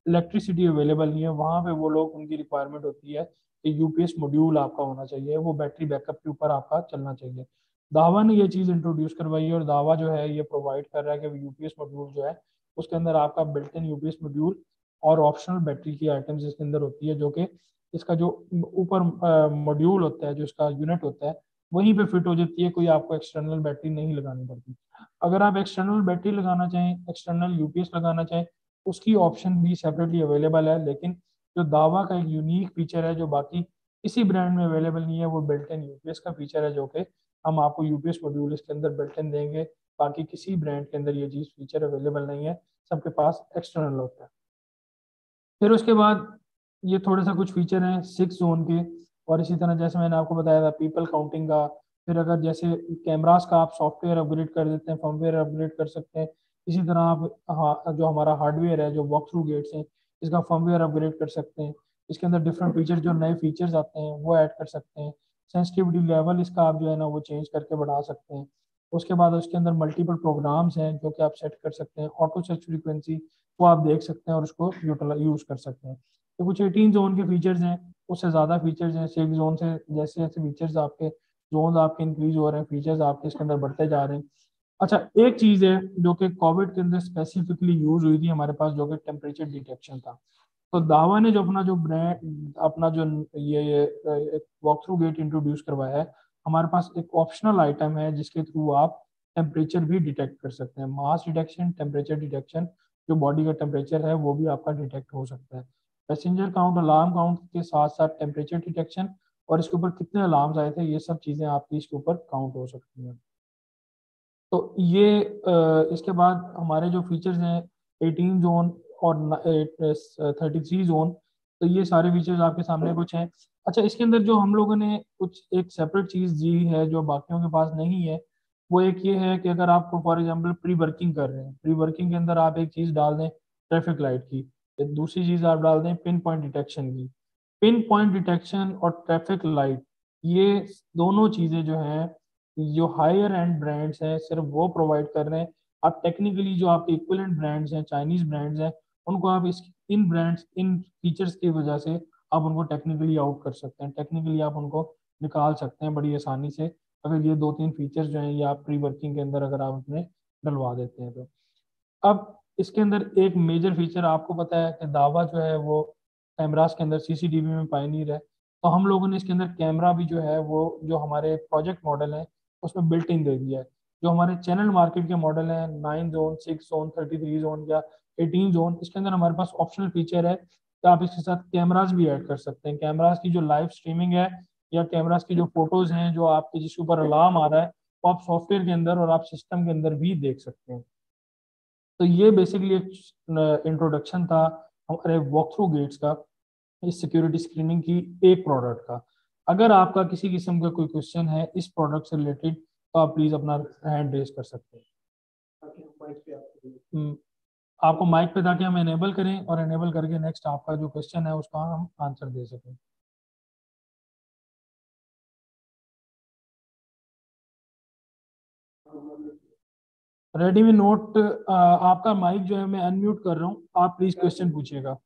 इलेक्ट्रिसिटी अवेलेबल नहीं है, वहाँ पे वो लोग, उनकी रिक्वायरमेंट होती है कि यूपीएस मॉड्यूल आपका होना चाहिए, वो बैटरी बैकअप के ऊपर आपका चलना चाहिए। दावा ने ये चीज़ इंट्रोड्यूस करवाई है, और दावा जो है ये प्रोवाइड कर रहा है कि यूपीएस मॉड्यूल जो है उसके अंदर आपका बिल्ट इन यूपीएस मॉड्यूल और ऑप्शनल बैटरी की आइटम्स इसके अंदर होती है, जो कि इसका जो ऊपर मॉड्यूल होता है, जो इसका यूनिट होता है, वहीं पे फिट हो जाती है, कोई आपको एक्सटर्नल बैटरी नहीं लगानी पड़ती। अगर आप एक्सटर्नल बैटरी लगाना चाहें, एक्सटर्नल यूपीएस लगाना चाहें, उसकी ऑप्शन भी सेपरेटली अवेलेबल है। लेकिन जो दावा का एक यूनिक फीचर है जो बाकी किसी ब्रांड में अवेलेबल नहीं है, वो बिल्ट इन यूपीएस का फीचर है, जो कि हम आपको यूपीएस मॉड्यूल इसके अंदर बिल्ट इन देंगे। बाकी किसी ब्रांड के अंदर ये चीज़ फीचर अवेलेबल नहीं है, सबके पास एक्सटर्नल होता है। फिर उसके बाद ये थोड़े सा कुछ फीचर हैं 6 जोन के, और इसी तरह जैसे मैंने आपको बताया था पीपल काउंटिंग का। फिर अगर जैसे कैमरास का आप सॉफ्टवेयर अपग्रेड कर देते हैं, फर्मवेयर अपग्रेड कर सकते हैं। इसी तरह आप, हाँ, जो हमारा हार्डवेयर है, जो वॉक थ्रू गेट्स हैं, इसका फर्मवेयर अपग्रेड कर सकते हैं। इसके अंदर डिफरेंट फीचर, जो नए फीचर्स आते हैं वो ऐड कर सकते हैं। सेंसिटिविटी लेवल इसका आप जो है ना वो चेंज करके बढ़ा सकते हैं। उसके बाद उसके अंदर मल्टीपल प्रोग्राम्स हैं जो कि आप सेट कर सकते हैं। ऑटो सर्च फ्रीक्वेंसी वो आप देख सकते हैं और उसको यूज कर सकते हैं। तो कुछ 18 जोन के फीचर्स हैं, उससे ज़्यादा फीचर्स हैं 6 जोन से। जैसे जैसे फीचर्स आपके, जोन आपके इंक्रीज हो रहे हैं, फीचर्स आपके इसके अंदर बढ़ते जा रहे हैं। अच्छा, एक चीज़ है जो कि कोविड के अंदर स्पेसिफिकली यूज हुई थी हमारे पास, जो कि टेम्परेचर डिटेक्शन था। तो दावा ने जो अपना जो ब्रांड, अपना जो ये वॉक थ्रू गेट इंट्रोड्यूस करवाया है, हमारे पास एक ऑप्शनल आइटम है जिसके थ्रू आप टेम्परेचर भी डिटेक्ट कर सकते हैं। मास डिटेक्शन, टेम्परेचर डिटेक्शन, जो बॉडी का टेम्परेचर है वो भी आपका डिटेक्ट हो सकता है। पैसेंजर काउंट, अलार्म काउंट के साथ साथ टेम्परेचर डिटेक्शन, और इसके ऊपर कितने अलार्म्स आए थे, ये सब चीज़ें आपकी इसके ऊपर काउंट हो सकती हैं। तो ये इसके बाद हमारे जो फीचर्स हैं 18 जोन और 33 जोन, तो ये सारे फीचर्स आपके सामने कुछ हैं। अच्छा, इसके अंदर जो हम लोगों ने कुछ एक सेपरेट चीज़ दी है जो बाकियों के पास नहीं है, वो एक ये है कि अगर आप फॉर एग्जांपल प्री वर्किंग कर रहे हैं, प्री वर्किंग के अंदर आप एक चीज़ डाल दें ट्रैफिक लाइट की, एक दूसरी चीज़ आप डाल दें पिन पॉइंट डिटेक्शन की। पिन पॉइंट डिटेक्शन और ट्रैफिक लाइट, ये दोनों चीज़ें जो हैं, जो हायर एंड ब्रांड्स हैं सिर्फ वो प्रोवाइड कर रहे हैं। आप टेक्निकली जो आपके इक्विवेलेंट ब्रांड्स हैं, चाइनीज ब्रांड्स हैं, उनको आप इस इन ब्रांड्स, इन फीचर्स की वजह से आप उनको टेक्निकली आउट कर सकते हैं, टेक्निकली आप उनको निकाल सकते हैं बड़ी आसानी से, अगर ये 2-3 फीचर्स जो हैं ये आप प्री वर्किंग के अंदर अगर आप उसमें डलवा देते हैं तो। अब इसके अंदर एक मेजर फीचर आपको पता है कि दावा जो है वो कैमरास के अंदर सीसीटीवी में पायनियर है। तो हम लोगों ने इसके अंदर कैमरा भी जो है वो, जो हमारे प्रोजेक्ट मॉडल है उसमें बिल्ट इन दे दिया है। जो हमारे चैनल मार्केट के मॉडल हैं 9 जोन, 6 जोन, 33 जोन या 18 जोन, इसके अंदर हमारे पास ऑप्शनल फीचर है कि आप इसके साथ कैमराज भी ऐड कर सकते हैं। कैमराज की जो लाइव स्ट्रीमिंग है, या कैमराज की जो फोटोज हैं जो आपके जिसके ऊपर अलार्म आ रहा है, वो आप सॉफ्टवेयर के अंदर और आप सिस्टम के अंदर भी देख सकते हैं। तो ये बेसिकली एक इंट्रोडक्शन था हमारे वॉक थ्रू गेट्स का, इस सिक्योरिटी स्क्रीनिंग की एक प्रोडक्ट का। अगर आपका किसी किस्म का कोई क्वेश्चन है इस प्रोडक्ट से रिलेटेड, तो आप प्लीज अपना हैंड रेज कर सकते हैं। आपको माइक पे ताकि हम एनेबल करें, और एनेबल करके नेक्स्ट आपका जो क्वेश्चन है उसका हम आंसर दे सकें। रेडी में नोट, आपका माइक जो है मैं अनम्यूट कर रहा हूँ, आप प्लीज क्वेश्चन पूछिएगा।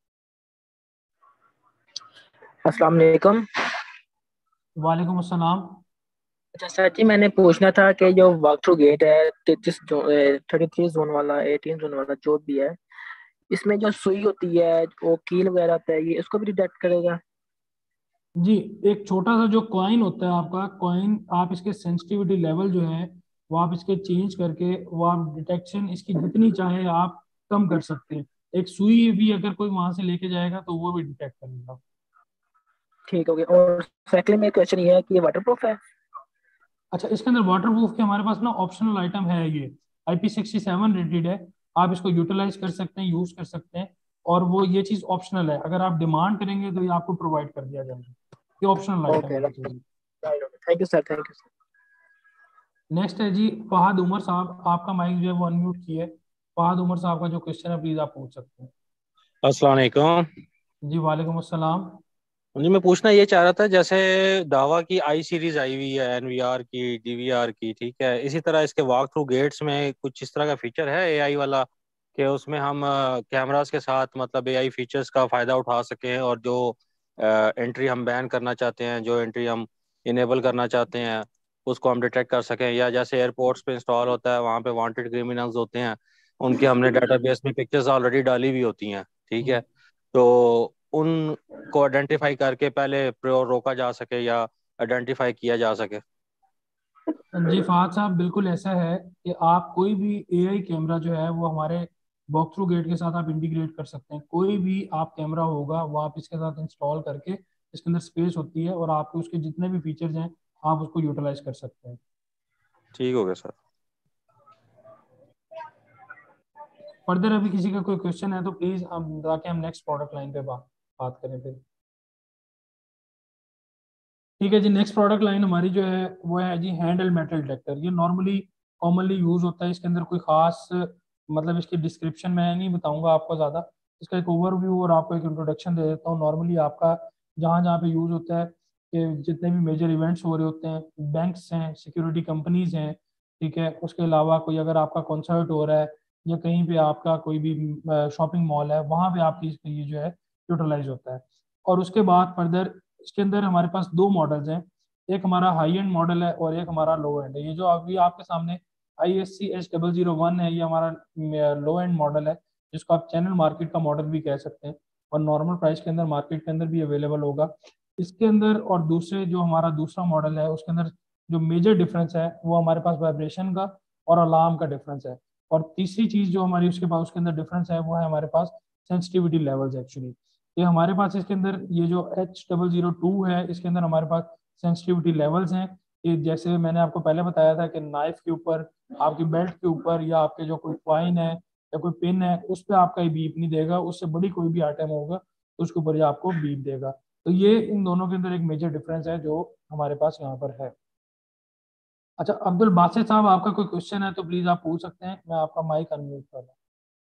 अस्सलाम वालेकुम। वालेकुम अस्सलाम। अच्छा सर जी, मैंने पूछना था कि जो वॉक थ्रू गेट है 33 जोन वाला, 18 जोन वाला, जो भी है, इसमें जो सुई होती है, वो कील वगैरह होता है, ये इसको भी डिटेक्ट करेगा? जी, एक छोटा सा जो कॉइन होता है आपका कॉइन, आप इसके सेंसिटिविटी लेवल जो है वो आप इसके चेंज करके वो आप डिटेक्शन इसकी जितनी चाहे आप कम कर सकते हैं। एक सुई भी अगर कोई वहां से लेके जाएगा तो वो भी डिटेक्ट करेगा। ठीक हो गया। और सेकंडली मेरा क्वेश्चन ये है कि ये वाटर प्रूफ है? अच्छा, इसके अंदर वाटर प्रूफ के हमारे पास ना ऑप्शनल आइटम है, ये IP67 रेटेड है। आप इसको यूटिलाइज कर सकते हैं, यूज कर सकते हैं, और वो ये चीज ऑप्शनल है, अगर आप डिमांड करेंगे तो ये आपको प्रोवाइड कर दिया जाएगा। ये ऑप्शनल आइटम ओके, है ये चीज। Thank you sir, thank you sir. Next है जी फहद उमर साहब, आपका माइक जो है वो अनम्यूट किया है। फहद उमर साहब का जो क्वेश्चन है प्लीज आप पूछ सकते हैं। अस्सलाम वालेकुम। जी वालेकुम अस्सलाम। जी, मैं पूछना ये चाह रहा था, जैसे दावा की आई सीरीज आई हुई है, एनवीआर की, डीवीआर की, ठीक है, इसी तरह इसके वॉक थ्रू गेट्स में कुछ इस तरह का फीचर है एआई वाला, कि उसमें हम कैमरास के साथ मतलब एआई फीचर्स का फ़ायदा उठा सकें, और जो एंट्री हम बैन करना चाहते हैं, जो एंट्री हम इनेबल करना चाहते हैं, उसको हम डिटेक्ट कर सकें। या जैसे एयरपोर्ट्स पे इंस्टॉल होता है, वहाँ पे वांटेड क्रिमिनल्स होते हैं, उनके हमने डाटाबेस में पिक्चर्स ऑलरेडी डाली हुई होती हैं, ठीक है। तो उनको आइडेंटिफाई करके पहले रोका जा सके या आइडेंटिफाई किया जा सके। जी फहद साहब, बिल्कुल ऐसा है कि आप कोई भी एआई कैमरा जो है वो हमारे वॉक थ्रू गेट के साथ आप इंटीग्रेट कर सकते हैं। कोई भी आप कैमरा होगा वो आप इसके साथ इंस्टॉल करके, इसके अंदर स्पेस होती है और आपके उसके जितने भी फीचर्स हैं आप उसको यूटिलाइज कर सकते हैं। ठीक हो गया सर। फर्दर अभी किसी का कोई क्वेश्चन है तो प्लीज हम ताकि हम नेक्स्ट प्रोडक्ट लाइन पे बात करें फिर। ठीक है जी, नेक्स्ट प्रोडक्ट लाइन हमारी जो है वो है जी हैंडल मेटल डिटेक्टर। ये नॉर्मली कॉमनली यूज होता है। इसके अंदर कोई खास मतलब इसकी डिस्क्रिप्शन मैं नहीं बताऊंगा आपको ज़्यादा। इसका एक ओवरव्यू और आपको एक इंट्रोडक्शन दे देता हूँ। नॉर्मली आपका जहाँ जहाँ पे यूज होता है कि जितने भी मेजर इवेंट्स हो रहे होते हैं, बैंक्स हैं, सिक्योरिटी कंपनीज हैं, ठीक है, उसके अलावा कोई अगर आपका कॉन्सर्ट हो रहा है या कहीं पे आपका कोई भी शॉपिंग मॉल है, वहाँ पे आपकी ये जो है यूटिलाइज होता है। और उसके बाद फर्दर इसके अंदर हमारे पास दो मॉडल्स हैं। एक हमारा हाई एंड मॉडल है और एक हमारा लो एंड है। ये जो अभी आपके सामने ISC-H001 है, ये हमारा लो एंड मॉडल है, जिसको आप चैनल मार्केट का मॉडल भी कह सकते हैं, और नॉर्मल प्राइस के अंदर मार्केट के अंदर भी अवेलेबल होगा इसके अंदर। और दूसरे जो हमारा दूसरा मॉडल है उसके अंदर जो मेजर डिफरेंस है वो हमारे पास वाइब्रेशन का और अलार्म का डिफरेंस है। और तीसरी चीज जो हमारी उसके पास उसके अंदर डिफरेंस है वो है हमारे पास सेंसिटिविटी लेवल्स एक्चुअली। ये हमारे पास इसके अंदर ये जो H002 है, इसके अंदर हमारे पास सेंसिटिविटी लेवल्स हैं। ये जैसे मैंने आपको पहले बताया था कि नाइफ के ऊपर, आपकी बेल्ट के ऊपर, या आपके जो कोई कॉइन है या कोई पिन है उस पर आपका ये बीप नहीं देगा। उससे बड़ी कोई भी आइटम होगा तो उसके ऊपर ये आपको बीप देगा। तो ये इन दोनों के अंदर एक मेजर डिफरेंस है जो हमारे पास यहाँ पर है। अच्छा अब्दुल बासित साहब, आपका कोई क्वेश्चन है तो प्लीज आप पूछ सकते हैं। मैं आपका माइक अनम्यूट कर रहा हूँ।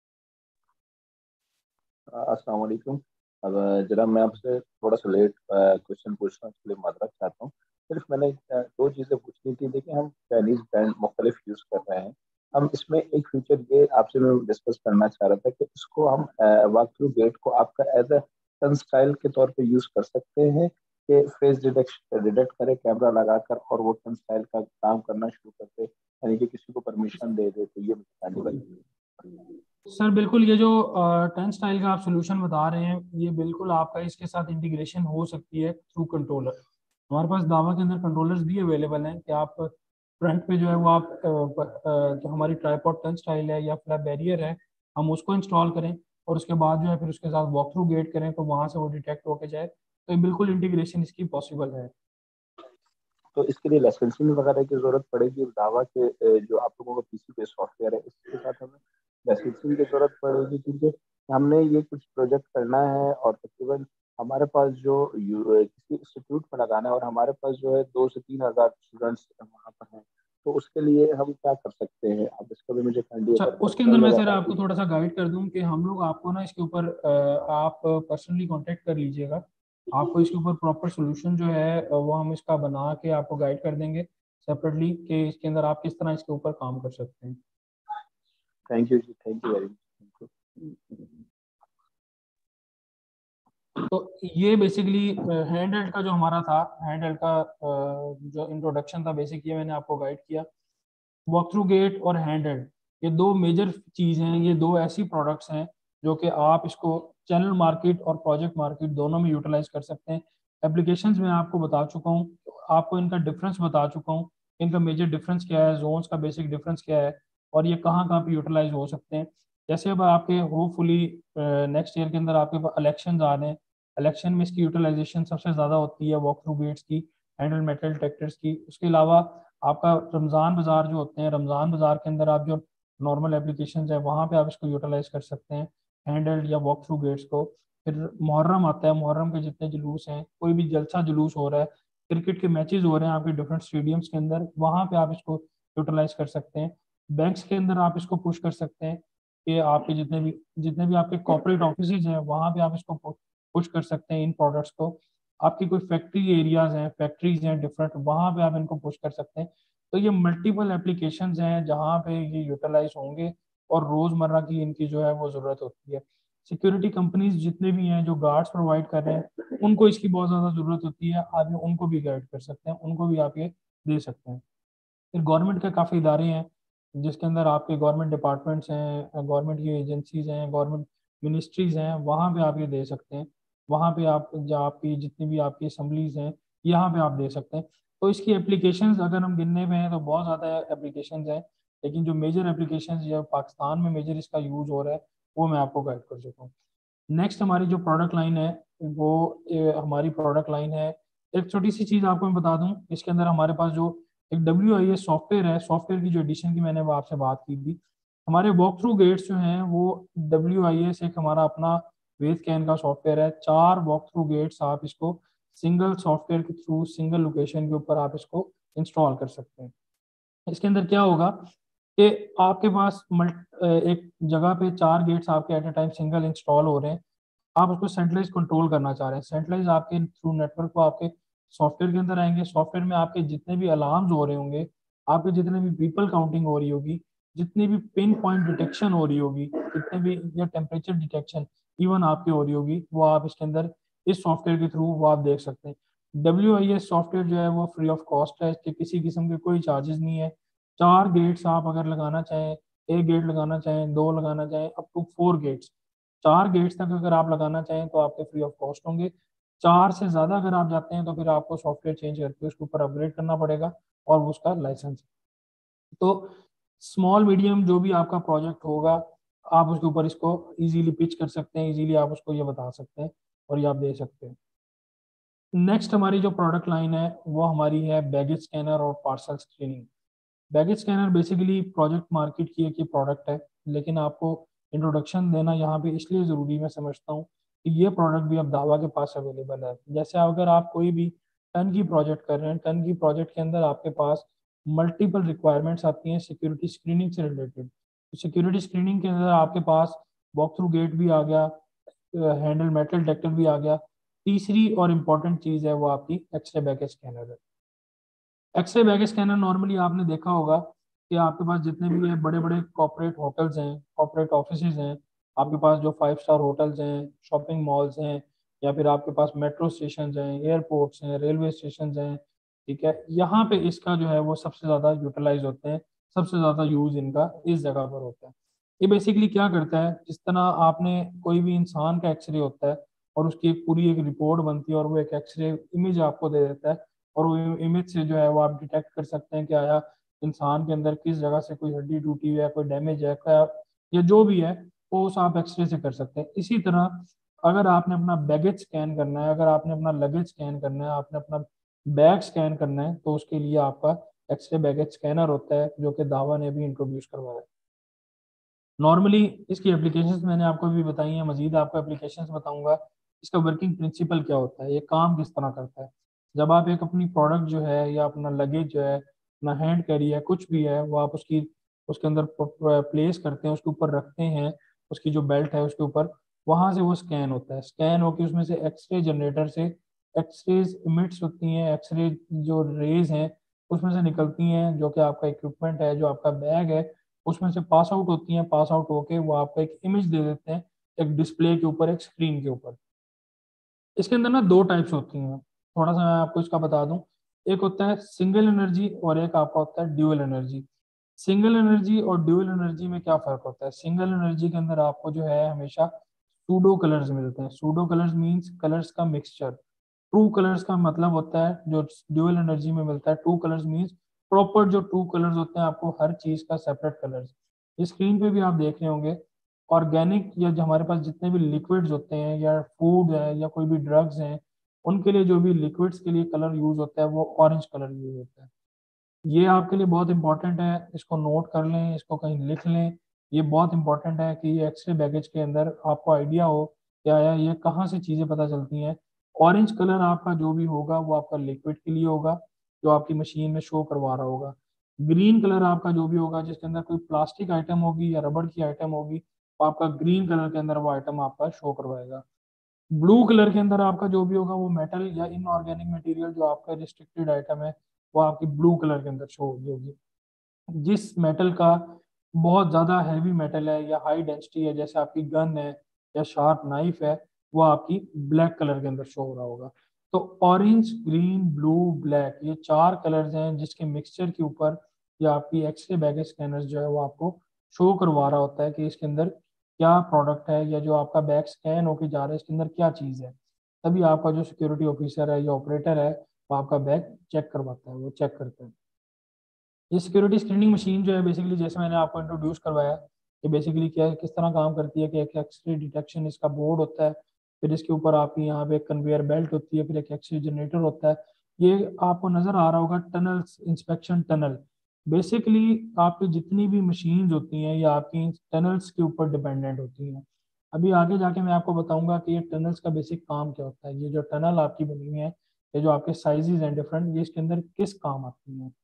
अस्सलाम वालेकुम। अब जरा मैं आपसे थोड़ा सा लेट क्वेश्चन पूछना, इसके लिए माजरत चाहता हूँ। सिर्फ मैंने दो चीज़ें पूछनी थी। देखिए, हम चाइनीज़ ब्रांड मुख्तलिफ यूज़ कर रहे हैं। हम इसमें एक फीचर ये आपसे मैं डिस्कस करना चाह रहा था कि इसको हम वॉक थ्रू गेट को आपका एज ए सन स्टाइल के तौर पे यूज़ कर सकते हैं कि फेस डिटेक्ट करे कैमरा लगाकर और वो सन स्टाइल का काम करना शुरू कर दे, यानी कि किसी को परमिशन दे दे। तो ये मुझे बताइए। सर बिल्कुल, ये जो 10 स्टाइल का आप सोल्यूशन बता रहे हैं ये बिल्कुल आपका इसके साथ इंटीग्रेशन हो सकती है थ्रू कंट्रोलर। हमारे पास दावा के अंदर कंट्रोलर्स भी अवेलेबल हैं कि आप फ्रंट पे जो है वो आप जो हमारी ट्राईपॉड 10 स्टाइल है या फ्लैप बैरियर है हम उसको इंस्टॉल करें और उसके बाद जो है फिर उसके साथ वॉक थ्रू गेट करें तो वहाँ से वो डिटेक्ट होके जाए। तो ये बिल्कुल इंटीग्रेशन इसकी पॉसिबल है। तो इसके लिए लाइसेंसिंग वगैरह की जरूरत पड़ेगी? दावा के जो आप लोगों का पीसी पे सॉफ्टवेयर है इसके साथ हमें लाइसेंसिंग की जरूरत पड़ेगी, क्योंकि हमने ये कुछ प्रोजेक्ट करना है और तकरीबन हमारे पास जो किसी इंस्टीट्यूट में लगाना है और हमारे पास जो है 2 से 3 हज़ार स्टूडेंट्स वहाँ पर हैं। तो उसके लिए हम क्या कर सकते हैं? आप इसका भी मुझे काइंडली अच्छा अगर उसके अंदर मैं सर आपको बताएं। थोड़ा सा गाइड कर दूं कि हम लोग आपको ना इसके ऊपर आप पर्सनली कांटेक्ट कर लीजिएगा। आपको इसके ऊपर प्रॉपर सोल्यूशन जो है वो हम इसका बना के आपको गाइड कर देंगे सेपरेटली कि इसके अंदर आप किस तरह इसके ऊपर काम कर सकते हैं। थैंक यू जी, थैंक यू वेरी मच। तो ये बेसिकली हैंड हेल्ड का जो हमारा था, हैंड हेल्ड का जो इंट्रोडक्शन था बेसिक, ये मैंने आपको गाइड किया। वॉक थ्रू गेट और हैंड हेल्ड ये दो मेजर चीज हैं। ये दो ऐसी प्रोडक्ट्स हैं जो कि आप इसको चैनल मार्केट और प्रोजेक्ट मार्केट दोनों में यूटिलाइज कर सकते हैं। एप्लीकेशंस में आपको बता चुका हूँ, आपको इनका डिफरेंस बता चुका हूँ, इनका मेजर डिफरेंस क्या है, जोन्स का बेसिक डिफरेंस क्या है और ये कहाँ कहाँ पे यूटिलाइज हो सकते हैं। जैसे अब आपके होपफुली नेक्स्ट ईयर के अंदर आपके इलेक्शन आ रहे हैं। इलेक्शन में इसकी यूटिलाइजेशन सबसे ज़्यादा होती है वॉक थ्रू गेट्स की, हैंडल मेटल डिटेक्टर्स की। उसके अलावा आपका रमज़ान बाज़ार जो होते हैं, रमज़ान बाज़ार के अंदर आप जो नॉर्मल एप्लीकेशन है वहाँ पे आप इसको यूटिलाइज कर सकते हैं हैंडल्ड या वॉक थ्रू गेट्स को। फिर मुहर्रम आता है, मुहर्रम के जितने जुलूस हैं, कोई भी जलसा जुलूस हो रहा है, क्रिकेट के मैचेस हो रहे हैं आपके डिफरेंट स्टेडियम्स के अंदर, वहाँ पे आप इसको यूटिलाइज कर सकते हैं। बैंक्स के अंदर आप इसको पुश कर सकते हैं कि आपके जितने भी आपके कॉर्पोरेट ऑफिस हैं वहाँ पे आप इसको पुश कर सकते हैं इन प्रोडक्ट्स को। आपकी कोई फैक्ट्री एरियाज हैं, फैक्ट्रीज हैं डिफरेंट, वहाँ पे आप इनको पुश कर सकते हैं। तो ये मल्टीपल एप्लीकेशंस हैं जहाँ पे ये यूटिलाइज होंगे और रोजमर्रा की इनकी जो है वो जरूरत होती है। सिक्योरिटी कंपनीज जितने भी हैं जो गार्ड्स प्रोवाइड कर रहे हैं उनको इसकी बहुत ज्यादा जरूरत होती है, आप उनको भी गाइड कर सकते हैं, उनको भी आप ये दे सकते हैं। फिर गवर्नमेंट के काफ़ी इदारे हैं जिसके अंदर आपके गवर्नमेंट डिपार्टमेंट्स हैं, गवर्नमेंट की एजेंसीज हैं, गवर्नमेंट मिनिस्ट्रीज हैं, वहाँ पे आप ये दे सकते हैं। वहाँ पे आप जो आपकी जितनी भी आपकी असम्बलीज हैं यहाँ पे आप दे सकते हैं। तो इसकी एप्लीकेशंस अगर हम गिनने में हैं तो बहुत ज़्यादा एप्लीकेशंस हैं, लेकिन जो मेजर एप्लीकेशंस जो पाकिस्तान में मेजर इसका यूज़ हो रहा है वो मैं आपको गाइड कर चुका हूँ। नेक्स्ट हमारी जो प्रोडक्ट लाइन है वो हमारी प्रोडक्ट लाइन है। एक छोटी सी चीज़ आपको मैं बता दूं, इसके अंदर हमारे पास जो एक WIS सॉफ्टवेयर है, सॉफ्टवेयर की जो एडिशन की मैंने वो आपसे बात की थी, हमारे वॉक थ्रू गेट्स जो हैं वो WIS एक हमारा अपना वेद कैन का सॉफ्टवेयर है। 4 वॉक थ्रू गेट्स आप इसको सिंगल सॉफ्टवेयर के थ्रू सिंगल लोकेशन के ऊपर आप इसको इंस्टॉल कर सकते हैं। इसके अंदर क्या होगा कि आपके पास एक जगह पे 4 गेट्स आपके at a time single install हो रहे हैं, आप उसको सेंट्रलाइज कंट्रोल करना चाह रहे हैं। सेंट्रलाइज आपके थ्रू नेटवर्क को आपके सॉफ्टवेयर के अंदर आएंगे, सॉफ्टवेयर में आपके जितने भी अलार्म्स हो रहे होंगे, आपके जितने भी पीपल काउंटिंग हो रही होगी, जितनी भी पिन पॉइंट डिटेक्शन हो रही होगी, जितने भी या टेम्परेचर डिटेक्शन इवन आपकी हो रही होगी, वो आप इसके अंदर इस सॉफ्टवेयर के थ्रू वो आप देख सकते हैं। WIS सॉफ्टवेयर जो है वो फ्री ऑफ कॉस्ट है, इसके किसी किस्म के कोई चार्जेस नहीं है। 4 गेट्स आप अगर लगाना चाहें, एक गेट लगाना चाहें, 2 लगाना चाहें, अप टू 4 गेट्स, 4 गेट्स तक अगर आप लगाना चाहें तो आपके फ्री ऑफ कॉस्ट होंगे। 4 से ज़्यादा अगर आप जाते हैं तो फिर आपको सॉफ्टवेयर चेंज करके उसके ऊपर अपग्रेड करना पड़ेगा और उसका लाइसेंस। तो स्मॉल मीडियम जो भी आपका प्रोजेक्ट होगा आप उसके ऊपर इसको इजीली पिच कर सकते हैं, इजीली आप उसको ये बता सकते हैं और ये आप दे सकते हैं। नेक्स्ट हमारी जो प्रोडक्ट लाइन है वो हमारी है बैगेज स्कैनर और parcel screening. Baggage scanner basically project market की एक प्रोडक्ट है, लेकिन आपको इंट्रोडक्शन देना यहाँ पे इसलिए ज़रूरी मैं समझता हूँ कि ये प्रोडक्ट भी अब दावा के पास अवेलेबल है। जैसे अगर आप कोई भी टन की प्रोजेक्ट कर रहे हैं, टन की प्रोजेक्ट के अंदर आपके पास मल्टीपल रिक्वायरमेंट्स आती हैं सिक्योरिटी स्क्रीनिंग से रिलेटेड। तो सिक्योरिटी स्क्रीनिंग के अंदर आपके पास वॉक थ्रू गेट भी आ गया, हैंडल मेटल डिटेक्टर भी आ गया, तीसरी और इम्पॉर्टेंट चीज़ है वो आपकी एक्सरे बैगेज स्कैनर है। एक्सरे बैगेज स्कैनर नॉर्मली आपने देखा होगा कि आपके पास जितने भी ये बड़े बड़े कॉर्पोरेट होटल्स हैं, कॉर्पोरेट ऑफिसेज हैं, आपके पास जो 5 स्टार होटल्स हैं, शॉपिंग मॉल्स हैं, या फिर आपके पास मेट्रो स्टेशन हैं, एयरपोर्ट्स हैं, रेलवे स्टेशन हैं, ठीक है, यहाँ पे इसका जो है वो सबसे ज़्यादा यूटिलाइज होते हैं, सबसे ज़्यादा यूज़ इनका इस जगह पर होता है। ये बेसिकली क्या करता है, जिस तरह आपने कोई भी इंसान का एक्सरे होता है और उसकी एक पूरी एक रिपोर्ट बनती है और वो एक एक्सरे इमेज आपको दे देता है, और वो इमेज से जो है वो आप डिटेक्ट कर सकते हैं कि आया इंसान के अंदर किस जगह से कोई हड्डी टूटी हुई है, कोई डैमेज है क्या, या जो भी है वो उस आप एक्सरे से कर सकते हैं। इसी तरह अगर आपने अपना बैगेज स्कैन करना है, अगर आपने अपना लगेज स्कैन करना है, आपने अपना बैग स्कैन करना है, तो उसके लिए आपका एक्सरे बैगेज स्कैनर होता है जो कि दावा ने भी इंट्रोड्यूस करवाया है। नॉर्मली इसकी एप्लीकेशंस मैंने आपको भी बताई हैं, मजीद आपको एप्लीकेशंस बताऊंगा। इसका वर्किंग प्रिंसिपल क्या होता है, ये काम किस तरह करता है। जब आप एक अपनी प्रोडक्ट जो है या अपना लगेज जो है, अपना हैंड कैरी है, कुछ भी है, वो आप उसके अंदर प्लेस करते हैं, उसके ऊपर रखते हैं, उसकी जो बेल्ट है उसके ऊपर, वहां से वो स्कैन होता है। स्कैन होकर उसमें से एक्सरे जनरेटर से एक्सरेज इमिट्स होती हैं, एक्सरे जो रेज हैं उसमें से निकलती हैं, जो कि आपका इक्विपमेंट है, जो आपका बैग है, उसमें से पास आउट होती हैं। पास आउट होके वो आपको एक इमेज दे देते हैं, एक डिस्प्ले के ऊपर, एक स्क्रीन के ऊपर। इसके अंदर ना 2 टाइप्स होती हैं, थोड़ा सा मैं आपको इसका बता दूं। एक होता है सिंगल एनर्जी और एक आपका होता है ड्यूअल एनर्जी। सिंगल एनर्जी और ड्यूअल एनर्जी में क्या फर्क होता है? सिंगल एनर्जी के अंदर आपको जो है हमेशा सूडो कलर्स मिलते हैं। सूडो कलर्स मींस कलर्स का मिक्सचर। ट्रू कलर्स का मतलब होता है जो ड्यूअल एनर्जी में मिलता है, ट्रू कलर्स मींस प्रॉपर जो ट्रू कलर्स होते हैं, आपको हर चीज का सेपरेट कलर्स। इस स्क्रीन पे भी आप देख रहे होंगे ऑर्गेनिक या जो हमारे पास जितने भी लिक्विड्स होते हैं या फूड है या कोई भी ड्रग्स हैं, उनके लिए जो भी लिक्विड्स के लिए कलर यूज होता है वो ऑरेंज कलर यूज होता है। ये आपके लिए बहुत इंपॉर्टेंट है, इसको नोट कर लें, इसको कहीं लिख लें। ये बहुत इंपॉर्टेंट है कि ये एक्सरे बैगेज के अंदर आपको आइडिया हो क्या है, ये कहाँ से चीज़ें पता चलती हैं। ऑरेंज कलर आपका जो भी होगा वो आपका लिक्विड के लिए होगा, जो आपकी मशीन में शो करवा रहा होगा। ग्रीन कलर आपका जो भी होगा, जिसके अंदर कोई प्लास्टिक आइटम होगी या रबड़ की आइटम होगी, तो आपका ग्रीन कलर के अंदर वो आइटम आपका शो करवाएगा। ब्लू कलर के अंदर आपका जो भी होगा वो मेटल या इनऑर्गेनिक मटेरियल जो आपका रिस्ट्रिक्टेड आइटम है, वो आपकी ब्लू कलर के अंदर शो होगी। जिस मेटल का बहुत ज़्यादा हैवी मेटल है या हाई डेंसिटी है, जैसे आपकी गन है या शार्प नाइफ है, वो आपकी ब्लैक कलर के अंदर शो हो रहा होगा। तो ऑरेंज, ग्रीन, ब्लू, ब्लैक, ये 4 कलर्स हैं जिसके मिक्सचर के ऊपर या आपकी एक्सरे बैगेज स्कैनर्स जो है वो आपको शो करवा रहा होता है कि इसके अंदर क्या प्रोडक्ट है, या जो आपका बैग स्कैन होके जा रहा है इसके अंदर क्या चीज़ है। तभी आपका जो सिक्योरिटी ऑफिसर है या ऑपरेटर है वो आपका बैग चेक करवाता है, वो चेक करता है। ये सिक्योरिटी स्क्रीनिंग मशीन जो है बेसिकली, जैसे मैंने आपको इंट्रोड्यूस करवाया, ये बेसिकली क्या है, किस तरह काम करती है कि एक एक्सरे डिटेक्शन इसका बोर्ड होता है, फिर इसके ऊपर आपकी यहाँ पे एक कन्वेयर बेल्ट होती है, फिर एक एक्सरे जनरेटर होता है। ये आपको नजर आ रहा होगा टनल इंस्पेक्शन टनल। बेसिकली आपकी जितनी भी मशीन्स होती हैं ये आपकी टनल्स के ऊपर डिपेंडेंट होती हैं। अभी आगे जाके मैं आपको बताऊंगा कि ये टनल्स का बेसिक काम क्या होता है। ये जो टनल आपकी बनी हुई है, ये जो आपके साइजेस हैं डिफरेंट, ये इसके अंदर किस काम आती हैं।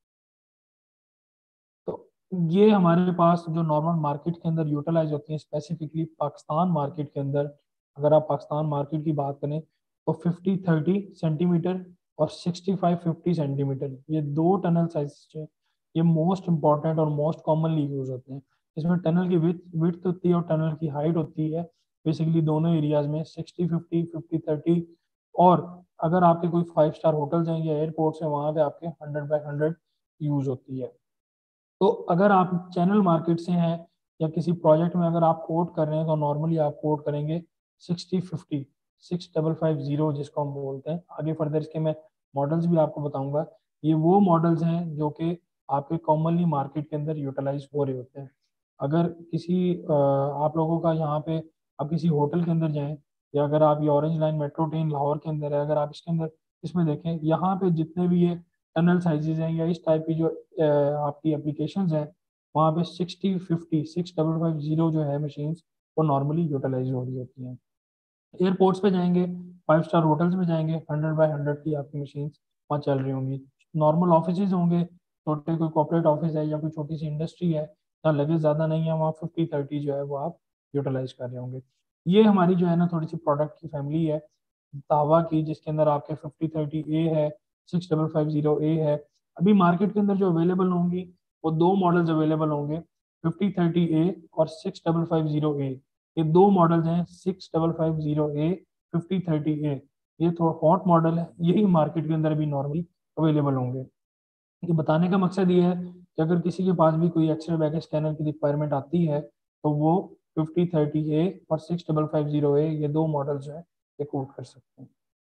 तो ये हमारे पास जो नॉर्मल मार्केट के अंदर यूटिलाइज होती हैं, स्पेसिफिकली पाकिस्तान मार्केट के अंदर, अगर आप पाकिस्तान मार्केट की बात करें तो 50-30 सेंटीमीटर और 65-50 सेंटीमीटर, ये दो टनल साइज हैं। ये मोस्ट इंपॉर्टेंट और मोस्ट कॉमनली यूज होते हैं। इसमें टनल की विड्थ होती है और टनल की हाइट होती है, बेसिकली दोनों एरियाज में 60-50, 50-30। और अगर आपके कोई 5 स्टार होटल्स हैं या एयरपोर्ट्स हैं, वहाँ पे आपके 100/100 यूज होती है। तो अगर आप चैनल मार्केट से हैं या किसी प्रोजेक्ट में अगर आप कोट कर रहे हैं तो नॉर्मली आप कोट करेंगे 60-50, 6550 जिसको हम बोलते हैं। आगे फर्दर इसके मैं मॉडल्स भी आपको बताऊंगा। ये वो मॉडल्स हैं जो कि आपके कॉमनली मार्केट के अंदर यूटिलाइज हो रहे होते हैं। अगर किसी आप लोगों का यहाँ पे आप किसी होटल के अंदर जाएं, या अगर आप ये orange line metro train Lahore के अंदर है, अगर आप इसके अंदर इसमें देखें, यहाँ पे जितने भी ये टनल साइजेस हैं या इस टाइप की जो आपकी एप्लीकेशंस हैं, वहाँ पे 60-50, 6550 जो है मशीन्स, वो नॉर्मली यूटिलाइज हो रही होती हैं। एयरपोर्ट्स पे जाएंगे, 5 स्टार होटल्स में जाएंगे, 100/100 की आपकी मशीन्स वहाँ चल रही होंगी। नॉर्मल ऑफिस होंगे, छोटे कोई कॉर्पोरेट ऑफिस है या कोई छोटी सी इंडस्ट्री है जहाँ लगेज ज़्यादा नहीं है, वहाँ 50-30 जो है वो आप यूटिलाइज कर रहे होंगे। ये हमारी जो है ना थोड़ी सी प्रोडक्ट की फैमिली है दावा की, जिसके अंदर आपके 5030 ए है, 6550 ए है। अभी मार्केट के अंदर जो अवेलेबल होंगी वो दो मॉडल्स अवेलेबल होंगे, 5030 ए और 6550 ए। ये दो मॉडल्स हैं, 6550 ए, 5030 ए। ये थोड़ा हॉट मॉडल है, यही मार्केट के अंदर भी नॉर्मली अवेलेबल होंगे। ये बताने का मकसद ये है कि अगर किसी के पास भी कोई एक्सरे बैगेज स्कैनर की रिक्वायरमेंट आती है तो वो 5030 ए और 6550 ए, ये दो मॉडल जो है ये कोट कर सकते हैं।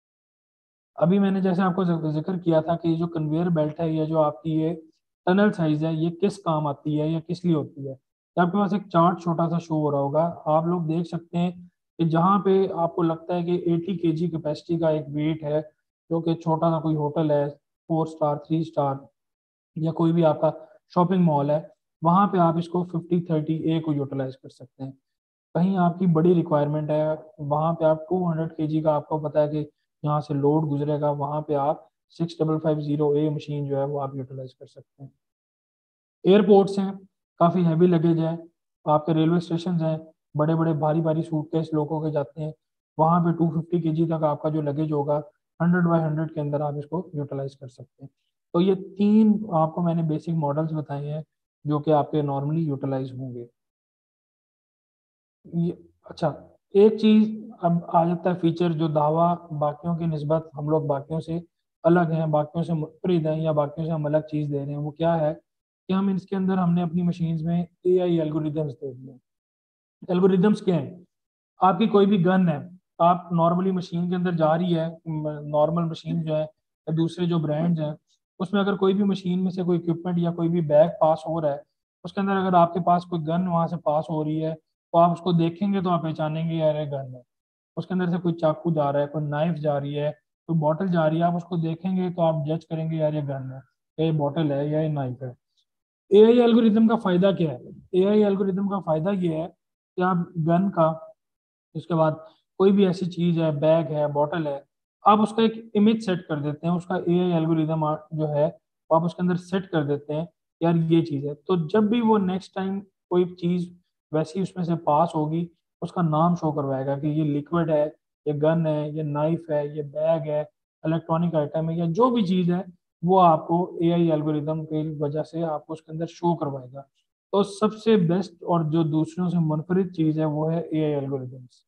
अभी मैंने जैसे आपको जिक्र किया था कि ये जो कन्वेयर बेल्ट है या जो आपकी ये टनल साइज है, ये किस काम आती है या किस लिए होती है। तो आपके पास एक चार्ट छोटा सा शो हो रहा होगा, आप लोग देख सकते हैं कि जहाँ पे आपको लगता है कि 80 kg कैपेसिटी का एक वेट है, जो कि छोटा सा कोई होटल है, 4 स्टार, 3 स्टार, या कोई भी आपका शॉपिंग मॉल है, वहाँ पे आप इसको 5030 ए को यूटिलाइज कर सकते हैं। कहीं आपकी बड़ी रिक्वायरमेंट है, वहाँ पे आप 200 kg का आपको पता है कि यहाँ से लोड गुजरेगा, वहाँ पे आप 6550 ए मशीन जो है वो आप यूटिलाइज कर सकते हैं। एयरपोर्ट्स हैं, काफ़ी हैवी लगेज है, आपके रेलवे स्टेशन हैं, बड़े बड़े भारी भारी सूटकेस लोगों के जाते हैं, वहाँ पे 250 kg तक आपका जो लगेज होगा, 100/100 के अंदर आप इसको यूटिलाइज कर सकते हैं। तो ये तीन आपको मैंने बेसिक मॉडल्स बताए हैं जो कि आपके नॉर्मली यूटिलाइज होंगे। ये अच्छा, एक चीज अब आ जाता है फीचर जो दावा बाकियों की निस्बत हम लोग बाकियों से अलग हैं, बाकियों से मुनफरिद हैं या बाकियों से हम अलग चीज दे रहे हैं, वो क्या है कि हम इसके अंदर हमने अपनी मशीन्स में एआई एल्गोरिदम्स दे दिए। एल्गोरिदम्स क्या है, आपकी कोई भी गन है, आप नॉर्मली मशीन के अंदर जा रही है, नॉर्मल मशीन जो है या दूसरे जो ब्रांड्स हैं, उसमें अगर कोई भी मशीन में से कोई इक्विपमेंट या कोई भी बैग पास हो रहा है, उसके अंदर अगर आपके पास कोई गन वहां से पास हो रही है, तो आप उसको देखेंगे तो आप पहचानेंगे यार ये गन है। उसके अंदर से कोई चाकू जा रहा है, कोई नाइफ जा रही है, कोई बॉटल जा रही है, आप उसको देखेंगे तो आप जज करेंगे यार ये गन है, या ये बॉटल है, या ये नाइफ है। एआई एल्गोरिदम का फायदा क्या है? एआई एल्गोरिदम का फायदा ये है कि आप गन का, उसके बाद कोई भी ऐसी चीज है, बैग है, बॉटल है, आप उसका एक इमेज सेट कर देते हैं, उसका एआई एल्गोरिदम जो है वो आप उसके अंदर सेट कर देते हैं, यार ये चीज है। तो जब भी वो नेक्स्ट टाइम कोई चीज वैसी उसमें से पास होगी, उसका नाम शो करवाएगा कि ये लिक्विड है, ये गन है, ये नाइफ है, ये बैग है, इलेक्ट्रॉनिक आइटम है, या जो भी चीज है, वो आपको एआई एल्गोरिदम की वजह से आपको उसके अंदर शो करवाएगा। तो सबसे बेस्ट और जो दूसरों से मुनफरिद चीज़ है वो है AI एल्गोरिदम्स।